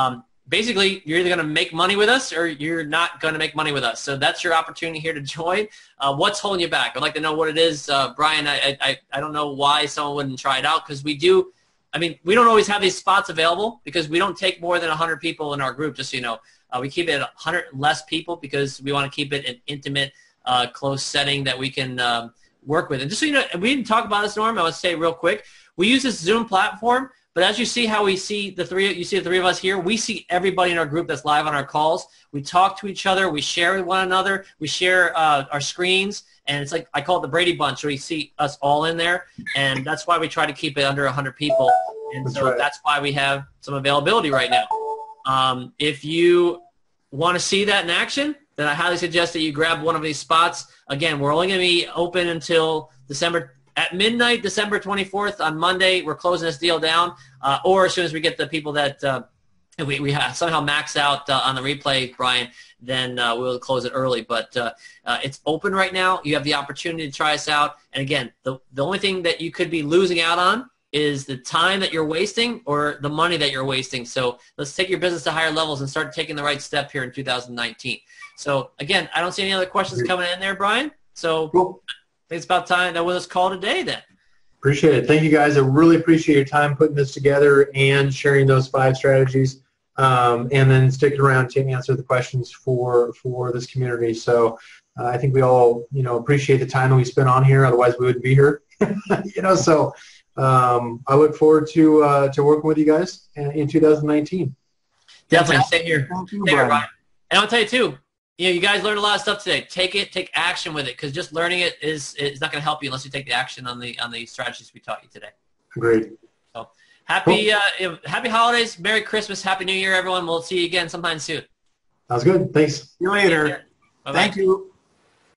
basically, you're either going to make money with us or you're not going to make money with us. So that's your opportunity here to join. What's holding you back? I'd like to know what it is. Brian, I don't know why someone wouldn't try it out, because we do. I mean, we don't always have these spots available because we don't take more than 100 people in our group, just so you know. We keep it at 100 less people because we want to keep it an intimate, close setting that we can work with. And just so you know, we didn't talk about this, Norm. I want to say real quick. We use this Zoom platform, but as you see how we see the three of us here, we see everybody in our group that's live on our calls. We talk to each other. We share with one another. We share our screens. And it's like, I call it the Brady Bunch, so we see us all in there. And that's why we try to keep it under 100 people. And that's why we have some availability right now. If you want to see that in action, then I highly suggest that you grab one of these spots. Again, we're only going to be open until at midnight, December 24th on Monday. We're closing this deal down. Or as soon as we get the people that we have somehow max out on the replay, Brian, then we'll close it early. But it's open right now. You have the opportunity to try us out. And again, the only thing that you could be losing out on is the time that you're wasting or the money that you're wasting. So let's take your business to higher levels and start taking the right step here in 2019. So again, I don't see any other questions coming in there, Brian. So cool. I think it's about time that we'll just call today then.
Appreciate it. Thank you, guys. I really appreciate your time putting this together and sharing those 5 strategies, and then sticking around to answer the questions for this community. So I think we all, appreciate the time that we spent on here. Otherwise, we wouldn't be here. So I look forward to working with you guys in 2019.
Definitely. Stay here.
Thank you,
Stay here,
Brian.
And I'll tell you, too, you guys learned a lot of stuff today. Take action with it, because just learning it is not going to help you unless you take the action on the strategies we taught you today.
Agreed.
So happy holidays, Merry Christmas, Happy New Year, everyone. We'll see you again sometime soon.
Sounds good. Thanks.
See you later.
Bye-bye.
Thank you.